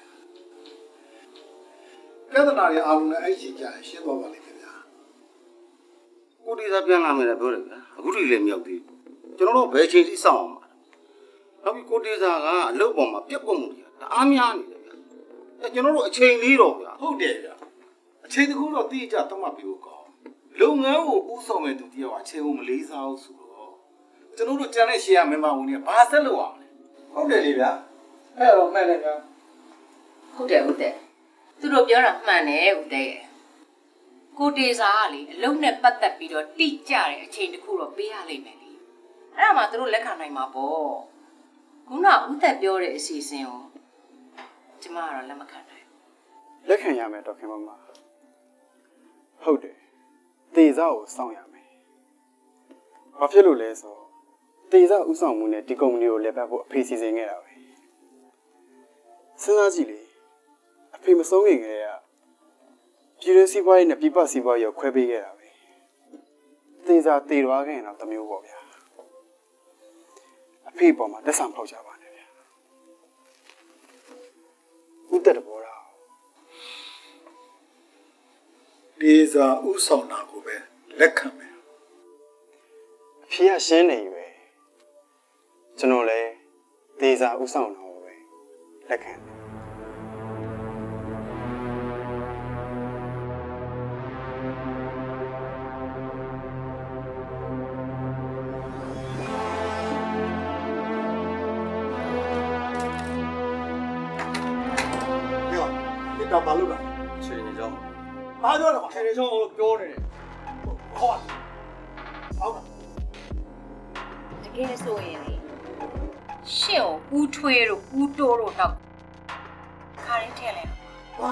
Speaker 6: ပြဿနာတွေအားလုံးလည်းအဲ့ဒီကြရင်ရှင်းသွားပါလိမ့်မယ်ဗျာ
Speaker 7: ကိုဒေးစာပြန်လာမယ်လည်းပြောတယ်ဗျာအခုထိလည်းမရောက်သေးဘူးကျွန်တော်တို့ဘယ်ချိန်ထိစောင့်အောင်မှာနောက်ပြီးကိုဒေးစာကအလုပ်ပေါ်မှာပြက်ကွက်မှုတွေတအားများနေတယ်ဗျာအဲကျွန်တော်တို့အချိန်လေးတော့ဗျာ
Speaker 6: ဟုတ်တယ်ဗျာအချိန်တခုတော့တိကျသတ်မှတ်ပြီးဖို့ကောင်းလုပ်ငန်းကိုဥဆောင်မဲ့သူတယောက်အချိန်ကိုမလေးစားဘူးဆိုတော့ကျွန်တော်တို့ကြံတဲ့ရှေ့ရမင်းမဝင်နေဘာဆက်လုပ်အောင်လဲဟုတ်တယ်လေဗျာအဲ့တော့မှန်တယ်ဗျာ
Speaker 8: ဟုတ်တယ်ဟုတ်တယ်သူတို့ပြောတာမှန်တယ်ဟုတ်တယ်ကိုတေစာကလေအလုံးနဲ့ပတ်သက်ပြီးတော့တိကျတဲ့အချိန်တစ်ခုတော့ပေးရလိမ့်မယ်လေအဲ့ဒါမှသူတို့လက်ခံနိုင်မှာပေါ့ခုနဦးသက်ပြောတဲ့အစီအစဉ်ကိုကျမကတော့လက်မခံနိုင်
Speaker 12: လက်ခံရမယ်ဒေါက်ခင်မမဟုတ်တယ်တေစားကိုစောင့်ရမယ်ဘာဖြစ်လို့လဲဆိုတေစားဥဆောင်မှုနဲ့ဒီကုမ္ပဏီကိုလက်ပတ်ဖို့အဖေစီစဉ်ခဲ့တာပဲစဉ်းစားကြည့်လေအဖေမဆုံးခင်ကလေးကပြည်ရင်းစီးပွားရေးနဲ့ပြည်ပစီးပွားရေးကိုခွဲပေးခဲ့တာပဲတေစားတေသွားခဲ့ရင်တော့တမျိုးပေါ့ဗျာအဖေပေါ်မှာတက်ဆံဖောက်ကြပါနဲ့ဗျာဥတ္တတဘောလား
Speaker 6: ကတေစာဥဆောင်တာကိုပဲလက်ခံမယ်
Speaker 12: အဖေကရှင်းနေပြီပဲကျွန်တော်လည်းတေစာဥဆောင်တော့ပဲလက်ခံတယ်
Speaker 6: ဒါဘာလို့လဲ
Speaker 4: ခြေနေကြောင်း
Speaker 2: ဘာပြောတော့ခြေနေချောင်းလို့ပြောနေတယ်ဟောဟုတ်လား
Speaker 8: တကယ်ဆိုရင်လေရှင့်ကိုဦးထွေးတို့ဦးတိုးတို့တော့ခါရင်းထည့်လဲ
Speaker 2: ဘာ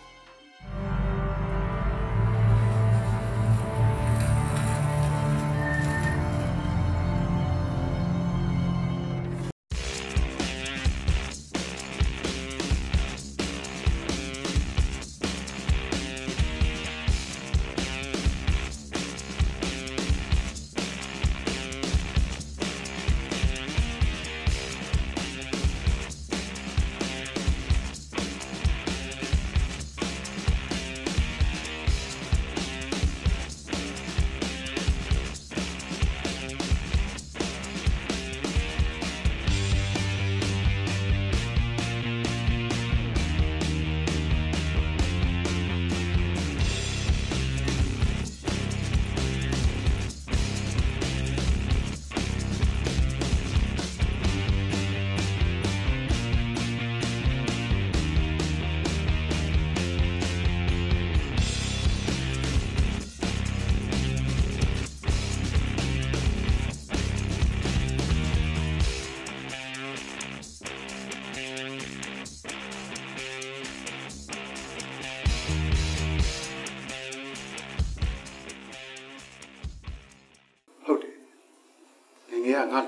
Speaker 6: ငယ်ကငါလူ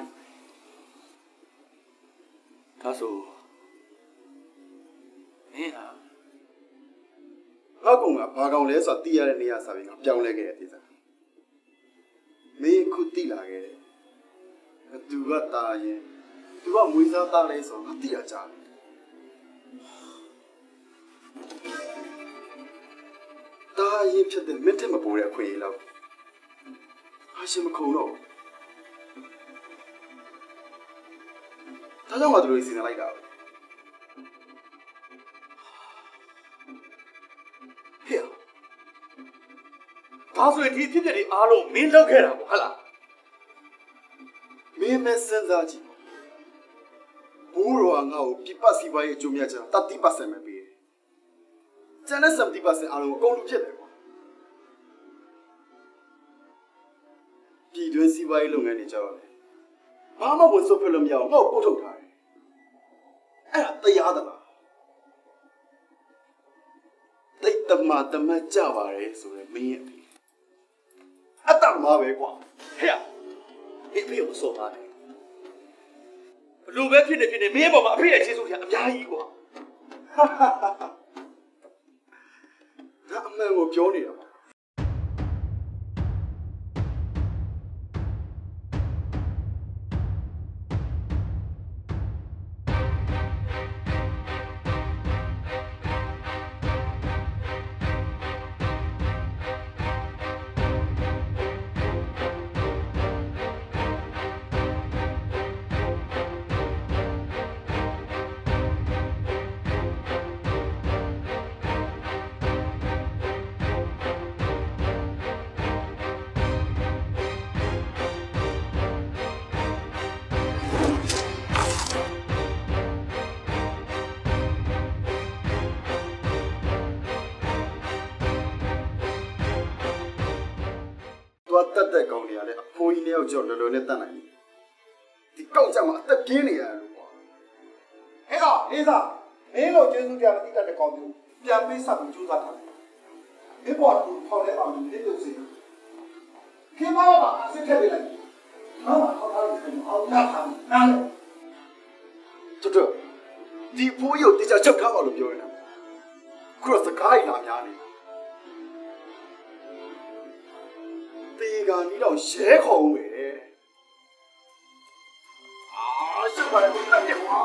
Speaker 4: ဒါဆိုမင်းဟာ
Speaker 6: ငါကောင်ကဘာကောင်လဲဆိုတာသိရတဲ့နေရာစာပြီးငါပြောင်းလဲခဲ့တဲ့ဒေသမင်းခုသိလာခဲ့တယ်သူကတာရင်သူကမွေးစားသားလဲဆိုတော့ငါသိရကြတယ်တာရင်ဖြစ်တဲ့မင်းထက်မပေါ်တဲ့အခွင့်အရေးလောက်ဟာရှင်မခုံတော့ဒါကြောင့်ငါတို့စီစဉ်လိုက်တာဟဲ့ဒါဆိုရင်ဒီဖြစ်တဲ့အားလုံးမင်းလုပ်ခဲ့တာပေါ့ဟုတ်လားမင်းမစင်စားကြည့်ဘူရောငါ့ကိုပြပစီပါရဲ့အကျိုးမြတ်ချာသတိပါစံမပေးတယ်ကျန်တဲ့ seventy percent အားလုံးအကုန်လုံးဖြစ်တယ်ကွာပြည်တွင်းစီးပွားရေးလုပ်ငန်းတွေကြောက်တယ်ဘာမှဝင်စွပ်ဖက်လို့မရအောင်ငါ့ကိုပို့ထုတ်ထားတယ်အဲ့ဒါတရားသလားတိတ်တမတမကြပါလေဆိုရယ်မင်းရဲ့အတ္တမပဲကွာဟဲ့ဟေ့ဖေကိုစော်ပါတယ်ဘလို့ပဲဖြစ်နေဖြစ်နေမင်းပေါ်မှာအဖေရဲ့ခြေဆုပ်ထအများကြီးကွာဒါအမှန်ကိုပြောနေတာပါသွားတက်တဲ့ကောင်တွေရတယ်အဖိုးကြီးနဲ့ယောက်ကျော်လော်လော်နဲ့တတ်နိုင်တယ်ဒီကောက်ကြမှာအသက်ပြင်းနေရတယ်လို့ကွာဟဲ့ကောင်လေးစားမင်းလိုကျေးဇူးတရားမသိတတ်တဲ့ကောင်မျိုးပြန်ပေးဆက်ပြီးကြိုးစားထားတယ်မင်းပေါ်ကိုထောက်လဲအောင်ဒီလိုစီခင်ဗျားကအစ်စ်ထည့်ပေးလိုက်ဟာထောက်ထားလို့အောင်နားထားနားလေတူတူဒီဖိုးရုပ်တရားချက်ထားပါလို့ပြောနေတာခုတော့စကားရလာများနေတေကနီးတော့ရဲခေါ်ဦးမယ်အာရှက်ပါလေတက်တယ်ကွာ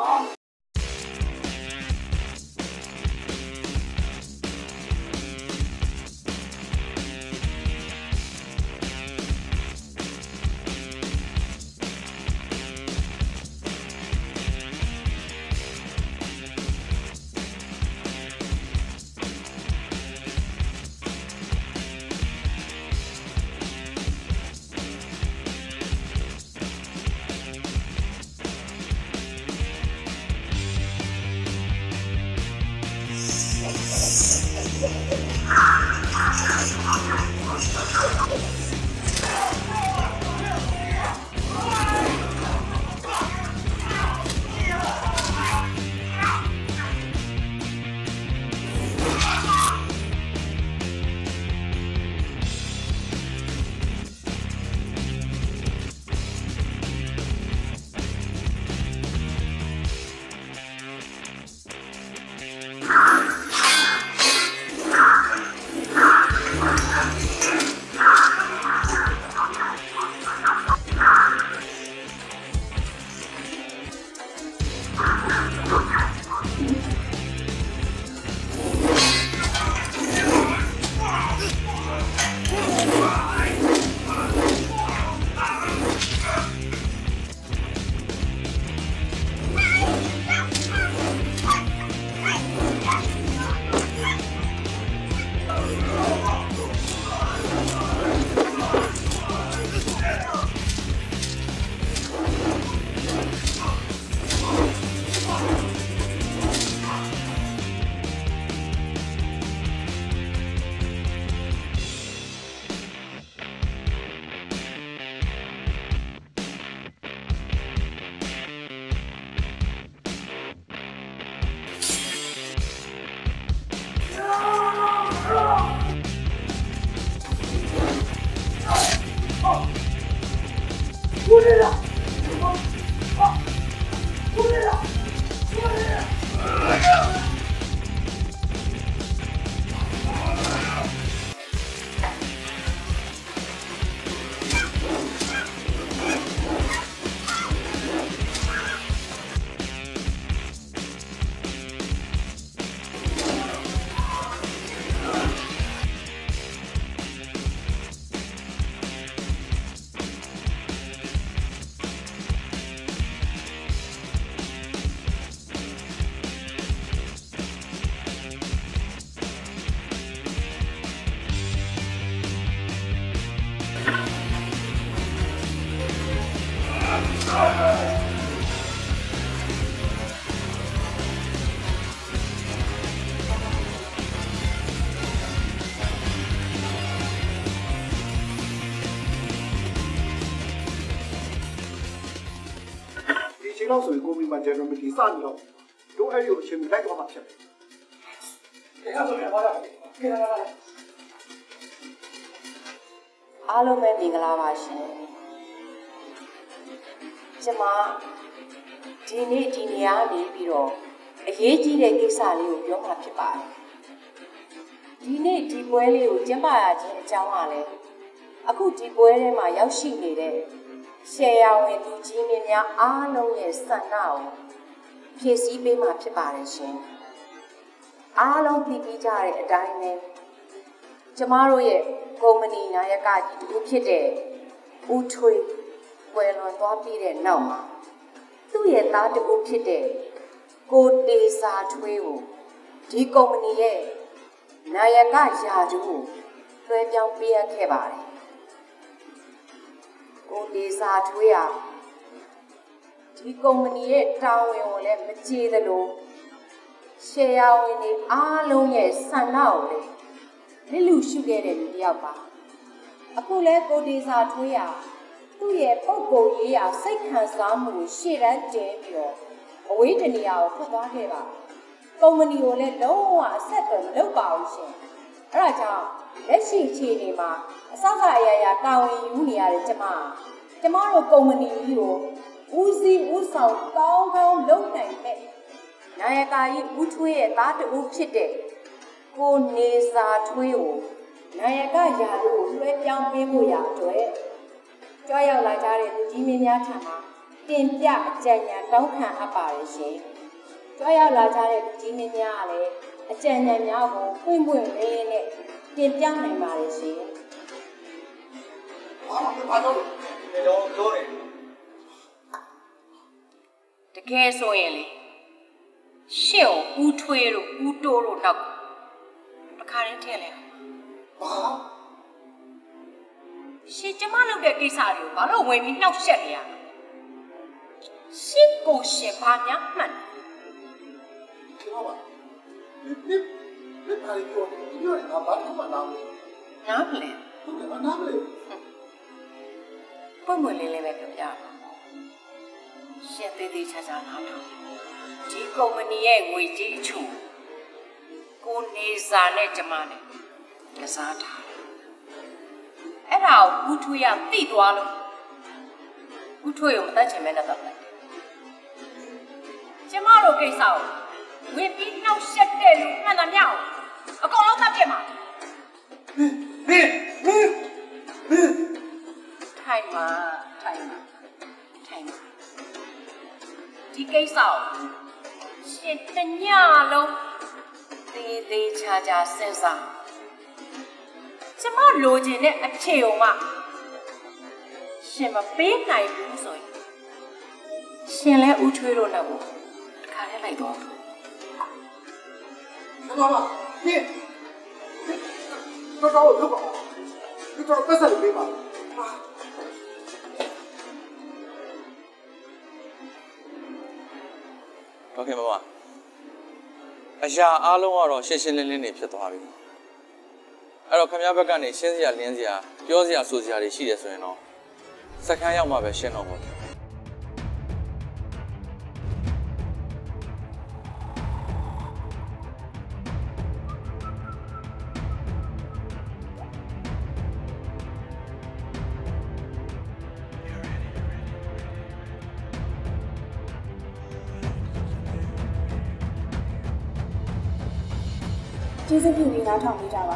Speaker 10: 过来了，啊啊，过来了，过来了。
Speaker 6: လောက်ဆိုရင်ကိုမီမန်ဂျယ်နရယ်မီတီစနေတော့တို့အဲ့ဒီကိုအချိန်မီလိုက်သွားမှာဖြစ်တယ်။ဒါဆိုရင်ဘာလဲ။ကဲလာလာ
Speaker 8: အားလုံးပဲမင်္ဂလာပါရှင်။ကျွန်မဒီနေ့ဒီနေရာနေပြီးတော့အရေးကြီးတဲ့ကိစ္စလေးကိုပြောမှာဖြစ်ပါတယ်။ဒီနေ့ဒီပွဲလေးကိုကျင်းပရခြင်းအကြောင်းကလည်းအခုဒီပွဲထဲမှာရောက်ရှိနေတဲ့ရှယ်ယာဝင်သူကြီးမင်းများအားလုံးရဲ့ဆန္ဒကိုဖြည့်ဆည်းပေးမှာဖြစ်ပါတယ်ရှင်။အားလုံးသိပြီးကြတဲ့အတိုင်းပဲကျမတို့ရဲ့ကုမ္ပဏီနာယကကြီးတူဖြစ်တဲ့ဦးထွေးကွယ်လွန်သွားပြီးတဲ့နောက်မှာသူ့ရဲ့သားတူဖြစ်တဲ့ကိုတေစာထွေးကိုဒီကုမ္ပဏီရဲ့နာယကရာထူးကိုလွှဲပြောင်းပေးအပ်ခဲ့ပါတယ်ကိုတေစာထွေးဟာဒီကုမ္ပဏီရဲ့တာဝန်ကိုလည်းမကျေသလိုရှယ်ယာဝင်တွေအားလုံးရဲ့ဆန္ဒကိုလည်းလစ်လူရှုခဲ့တဲ့လူတစ်ယောက်ပါအခုလဲကိုတေစာထွေးဟာသူ့ရဲ့ပုံကိုယ်ရေးရာစိတ်ခံစားမှုကိုရှေ့တန်းတင်ပြီးတော့အဝေးတနေရာကိုထွက်သွားခဲ့ပါကုမ္ပဏီကိုလည်းလုံးဝအဆက်အသွယ်မလုပ်ပါဘူးရှင်အဲ့ဒါကြောင့်လက်ရှိအခြေအနေမှာအစကအရာရာတာဝန်ယူနေရတဲ့ကျမကျမတို့ကုမ္ပဏီကြီးကိုဦးစီးဦးဆောင်ကောင်းကောင်းလုပ်နိုင်မဲ့နာယကကြီးဦးထွေးရဲ့သားတူဖြစ်တဲ့ကိုနေစာထွေးကိုနာယကရာထူးကိုလွှဲပြောင်းပေးဖို့ရာအတွက်ကြွားရောက်လာကြတဲ့လူကြီးမင်းများထံမှာတင်ပြအကြံဉာဏ်တောင်းခံအပ်ပါတယ်ရှင်ကြွားရောက်လာကြတဲ့လူကြီးမင်းများကလည်းအကြံဉာဏ်များကိုပွင့်ပွင့်လင်းလင်းနဲ့တင်ပြနိုင်ပါတယ်ရှင်ဘာမှမပြောလို့တော့ပြောတယ်တကယ်ဆိုရင်လေရှင့်ကိုဦးထွေးတို့ဦးတိုးတို့တော့တစ်ခါတည်းထည့်လဲဘာရှင့်ကျမလုပ်တဲ့ကိစ္စတွေကိုဘာလို့ဝင်ပြီးနှောက်ယှက်နေရလဲရှင့်ကိုရှင်ဘာများမှန်
Speaker 6: ကျွန်တော်ပါဒီဒီဒီပါရီကိုဒီလိုငါဘာမှမနာဘူး
Speaker 8: နားမလဲ
Speaker 6: ဟုတ်ကဲ့နားမလဲ
Speaker 8: ပွင့်ပွင့်လင်းလင်းပဲပြောပြပါရှင့်သေးသေးချာချာနားထောင်ဒီကုမ္ပဏီရဲ့ငွေကြေးအချို့ကိုနေစာနဲ့ကျမနဲ့ကစားထားအဲ့ဒါကိုဦးထွေးရသိသွားလို့ဦးထွေးကိုမတတ်ချင်မဲနဲ့တော့တယ်ကျမတို့ကိစ္စကိုဝင်ပြီးနှောက်ယှက်တဲ့လူမှန်သမျှကိုအကုန်လုံးသတ်ပြစ်မှာ
Speaker 6: ဘင်းဘင်းဘင်း
Speaker 8: ထိုင်မှာထိုင်မှာထိုင်မှာဒီကိစ္စကိုရှင်တညလုံးသေးသေးချာချာစဉ်းစားကျမလိုချင်တဲ့အဖြေကိုမှရှင်မပေးနိုင်ဘူးဆိုရင်ရှင်လဲဦးထွေးလို့လည်းဘူးတစ်ခါတည်းလိုက်တော့
Speaker 6: ဘာဘာဒီတော့တော့တော့ဒီတော့ပတ်စံလေးပါ
Speaker 4: โอเคမမအရာအားလုံးကတော့ရှင်းရှင်းလင်းလင်းနေဖြစ်သွားပြီအဲ့တော့ခင်ဗျားဘက်ကနေရှင်းစရာလင်းစရာပြောစရာဆိုစရာတွေရှိတယ်ဆိုရင်တော့စက္ကန့်ရောက်မှပဲရှင်းတော့ပေါ့
Speaker 11: ကျေးဇူးပြုပြီးနားထောင်ပေးကြပါ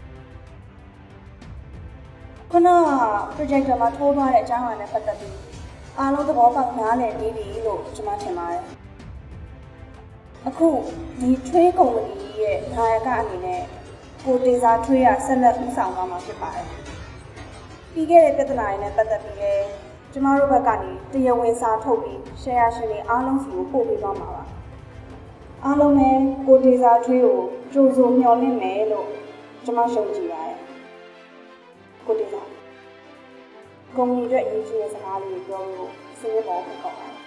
Speaker 11: ခုနက projector မှာထိုးသွားတဲ့အကြောင်းအရာနဲ့ပတ်သက်ပြီးအားလုံးသဘောပေါက်နားလည်ပြီးပြီလို့ကျွန်မထင်ပါတယ်အခုဒီ trade company ရဲ့နာယကအနေနဲ့ကိုတေစာထွေးရဆက်လက်ဦးဆောင်သွားမှာဖြစ်ပါတယ်ပြီးခဲ့တဲ့ပြဿနာတွေနဲ့ပတ်သက်ပြီးလည်းကျမတို့ဘက်ကနေတရားဝင်စာထုတ်ပြီး share ရှင်တွေအားလုံးစီကိုပို့ပေးသွားမှာပါအားလုံးပဲကိုတေစာထွေးကိုကြိုးစိုးမျှော်လင့်မယ်လို့ကျမရှုံကြည်ပါတယ်ကိုတေစာကုမ္ပဏီအတွက်အရေးကြီးတဲ့စကားလေးကိုပြောလို့စိတ်ရမောဖြစ်ပါပါတယ်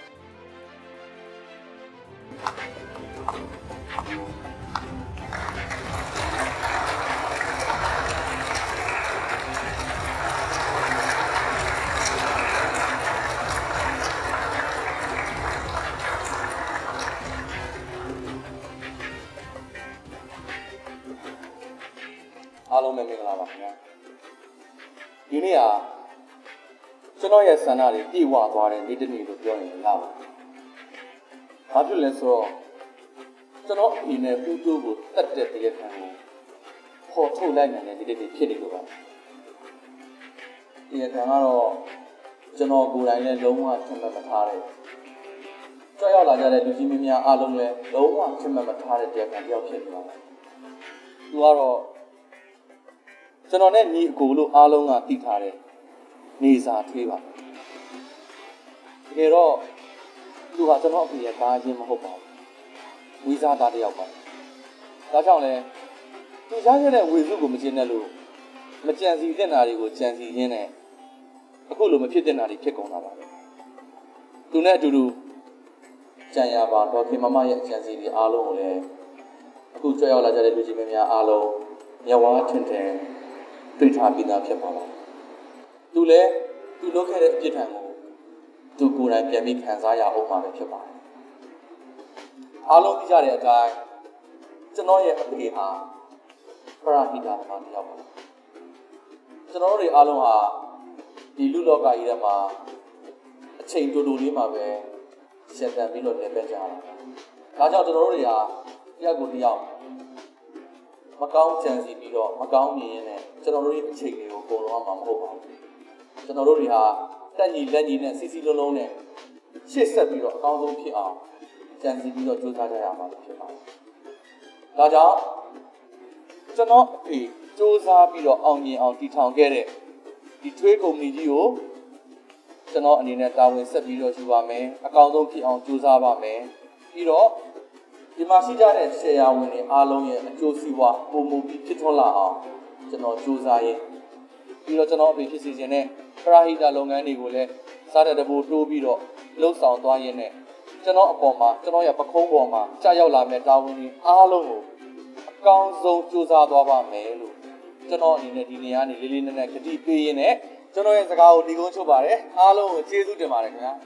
Speaker 4: အားလုံးပဲမင်္ဂလာပါခင်ဗျာဒီနေ့ဟာကျွန်တော်ရဲ့ဆန္ဒတွေပြည့်ဝသွားတဲ့နေ့တစ်နေ့လို့ပြောရင်ရပါတယ်။ဘာဖြစ်လဲဆိုတော့ကျွန်တော်အဖေနဲ့ပူတိုးကိုတတ်တဲ့တရားခံကိုပေါ်ထုတ်လိုက်နိုင်တဲ့နေ့တစ်နေ့ဖြစ်နေလို့ပါ။တရားခံကတော့ကျွန်တော်ကိုယ်တိုင်လည်းလုံးဝချင်မှတ်မထားတဲ့ကြောက်ရောက်လာကြတဲ့လူကြီးမင်းများအားလုံးလည်းလုံးဝချင်မှတ်မထားတဲ့တရားခံတယောက်ဖြစ်နေပါတယ်။သူကတော့ကျွန်တော်နဲ့ညီအကိုလို့အားလုံးကသိထားတယ်နေစာထွေးပါတကယ်တော့သူဟာကျွန်တော်အဖေရဲ့သားချင်းမဟုတ်ပါဘူးဝီဇာသားတစ်ယောက်ပါဒါကြောင့်လဲသူရခဲ့တဲ့ဝေစုကိုမကျင်တဲ့လို့မကြံစီတဲ့နာတွေကိုကြံစီရင်းနဲ့အခုလိုမဖြစ်တဲ့နာတွေဖြစ်ကုန်တာပါပဲသူနဲ့အတူတူကြံရပါတော့ခင်မမရဲ့အကြံစီတွေအားလုံးကိုလည်းအခုကြွရောက်လာကြတဲ့လူကြီးမင်းများအားလုံးမျက်ဝါးထင်ထင်တွေ့ထားပြီးသားဖြစ်ပါလားသူလည်းသူလုပ်ခဲ့တဲ့အပြစ်ဒဏ်ကိုသူကိုယ်တိုင်ပြန်ပြီးခံစားရအောင်မှာပဲဖြစ်ပါတယ်အားလုံးသိကြတဲ့အတိုင်းကျွန်တော်ရဲ့အဖေဟာပရာဟိတသမားတစ်ယောက်ပါကျွန်တော်တို့တွေအားလုံးဟာဒီလူလောကကြီးထဲမှာအချိန်တူတူလေးမှာပဲရှင်းတန်ပြီးတော့နေပဲကြတာဒါကြောင့်ကျွန်တော်တို့တွေဟာတယောက်ကိုတယောက်မကောင်းကြံစီပြီးတော့မကောင်းမြင်ရင်းနဲ့ကျွန်တော်တို့ရဲ့အချိန်တွေကိုပုံလုံးအောင်မှာမဟုတ်ပါဘူးကျွန်တော်တို့တွေဟာတက်ညီလက်ညီနဲ့စီစီလုံးလုံးနဲ့ရှေ့ဆက်ပြီးတော့အကောင်းဆုံးဖြစ်အောင်ကြံစီပြီးတော့ကြိုးစားကြရမှာဖြစ်ပါတယ်ဒါကြောင့်ကျွန်တော်အဖေစူးစမ်းပြီးတော့အောင်မြင်အောင်တည်ထောင်ခဲ့တဲ့ဒီထွေးကုမ္ပဏီကြီးကိုကျွန်တော်အနေနဲ့တာဝန်ဆက်ပြီးတော့ယူပါမယ်အကောင်းဆုံးဖြစ်အောင်ကြိုးစားပါမယ်ပြီးတော့ဒီမှာရှိကြတဲ့ဆရာဝန်တွေအားလုံးရဲ့အကျိုးစီးပွားပုံမှုပြီးဖြစ်ထွန်းလာအောင်ကျွန်တော်ကြိုးစားရင်းပြီးတော့ကျွန်တော်အဖေဖြစ်စီခြင်းနဲ့ပရာဟိတလုပ်ငန်းတွေကိုလည်းစားတဲ့တဘူတိုးပြီးတော့လှုပ်ဆောင်သွားရင်းနဲ့ကျွန်တော်အပေါ်မှာကျွန်တော်ရဲ့ပခုံးပေါ်မှာကြာရောက်လာမဲ့တာဝန်တွေအားလုံးကိုအကောင်းဆုံးကြိုးစားသွားပါမယ်လို့ကျွန်တော်အနေနဲ့ဒီနေရာနေလေးလေးနက်နက်ကတိပေးရင်းနဲ့ကျွန်တော်ရဲ့စကားကိုဒီကုန်းချုပ်ပါတယ်အားလုံးကိုကျေးဇူးတင်ပါတယ်ခင်ဗျာ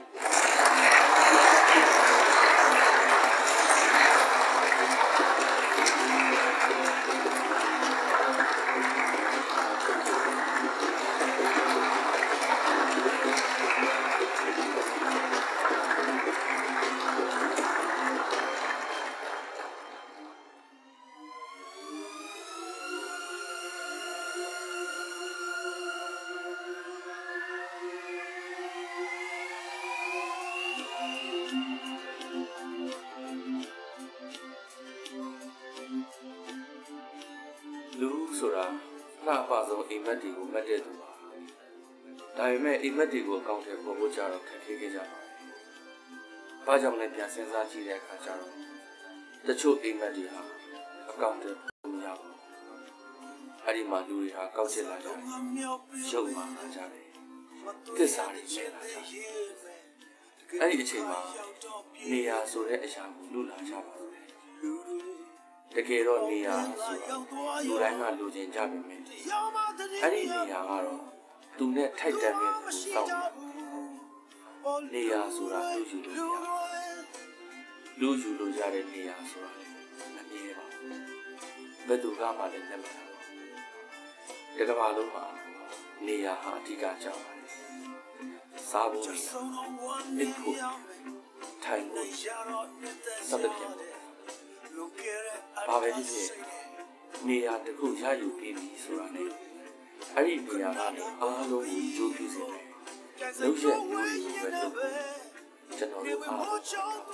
Speaker 4: လူဆိုတာလှပဆုံးအိမ်မက်တွေကိုမက်တဲ့သူပါဒါပေမဲ့အိမ်မက်တွေကိုအကောင့်ထဲပေါ်ဖို့ကြတော့ခက်ခဲခဲ့ကြပါတယ်ဘာကြောင့်လဲပြန်စဉ်းစားကြည့်တဲ့အခါကျတော့တချို့အိမ်မက်တွေဟာအကောင့်ထဲမရဘူးအဲ့ဒီမှာလူတွေဟာကောက်ချစ်လာကြတယ်ရုပ်မာလာကြတယ်သစ္စာတွေလဲလာကြတယ်အဲ့ဒီအချိန်မှာနေရာဆိုတဲ့အရာကိုလူလာကြပါတယ်တကယ်တော့နေရာဆိုတာလူတိုင်းကလူချင်းကြပြီမယ်အဲ့ဒီနေရာကတော့သူနဲ့ထိုက်တန်တဲ့သူစောင့်နေရာဆိုတာလူယူလို့ရလူယူလို့ရတဲ့နေရာဆိုတာမမြဲပါဘူးဘယ်သူကမှလည်းလက်မထားဘူးဒီကမ္ဘာလုံးမှာနေရာဟာအဓိကကြောက်ပါတယ်စားဖို့နေရာအိပ်ဖို့ထိုင်ဖို့စသဖြင့်ဘာပဲဖြစ်ဖြစ်နေရာတစ်ခုရယူပြီးပြီဆိုတာနဲ့အဲ့ဒီနေရာကနေအားလုံးကိုကြိုးပြစေတယ်လုံးရက်မျိုးတွေပဲလုပ်ကျွန်တော်တို့အားလုံး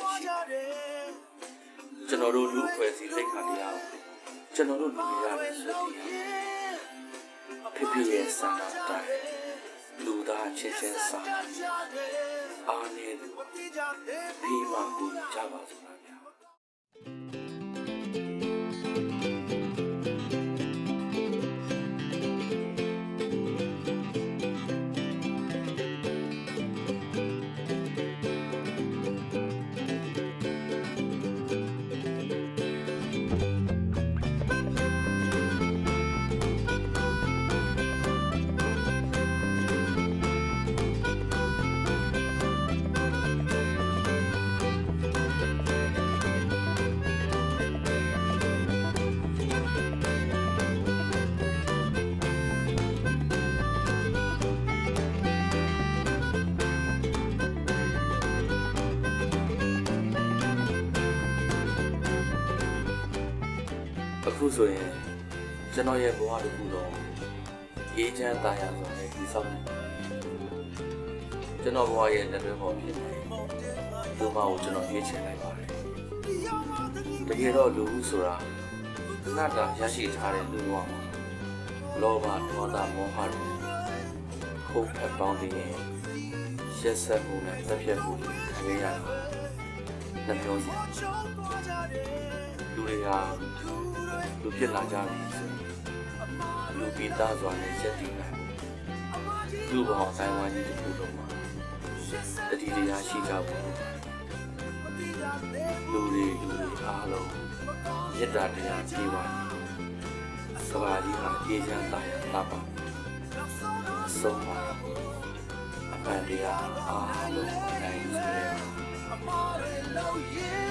Speaker 4: ကျွန်တော်တို့လူအဖွဲ့အစည်းသိက္ခာတရားကျွန်တော်တို့လူတွေရတယ်ဆိုပြီးဖြစ်ဖြစ်ရဲ့စာနာတိုင်းလူသားချင်းချင်းစာအားနေတယ်ဒီမှာကိုကြပါစို့ဗျာအခုဆိုရင်ကျွန်တော်ရဲ့ဘဝတစ်ခုလုံးအေးချမ်းသာယာစွာနဲ့ဒီဆောင်နေကျွန်တော်ဘဝရဲ့လက်တွဲပေါ်ဖြစ်နေလူမကိုကျွန်တော်ရွေးချယ်လိုက်ပါတယ်တကယ်တော့လူဦးဆိုတာနတ်တာရရှိထားတဲ့လူဘဝမှာလောဘဒေါသမောဟတွေခုတ်ဖက်ပေါင်းပြီးရင်ရက်ဆက်မှုနဲ့သက်ပြတ်မှုတွေခံရရတာနှမျိုးစီလူတွေဟာလူဖြစ်လာကြပြီဆိုလူပိသားစွာနဲ့ရက်တည်နိုင်လူဘောင်ဆိုင်ဝါကြီးတစ်ခုလုံးမှာတတိတရားရှိကြဖို့လူတွေလူတွေအားလုံးမေတ္တာတရားပြေပါကဘာကြီးဟာအေးချမ်းသာယာတာပါဆုံးပါအမှန်တရားအားလုံးနိုင်စေ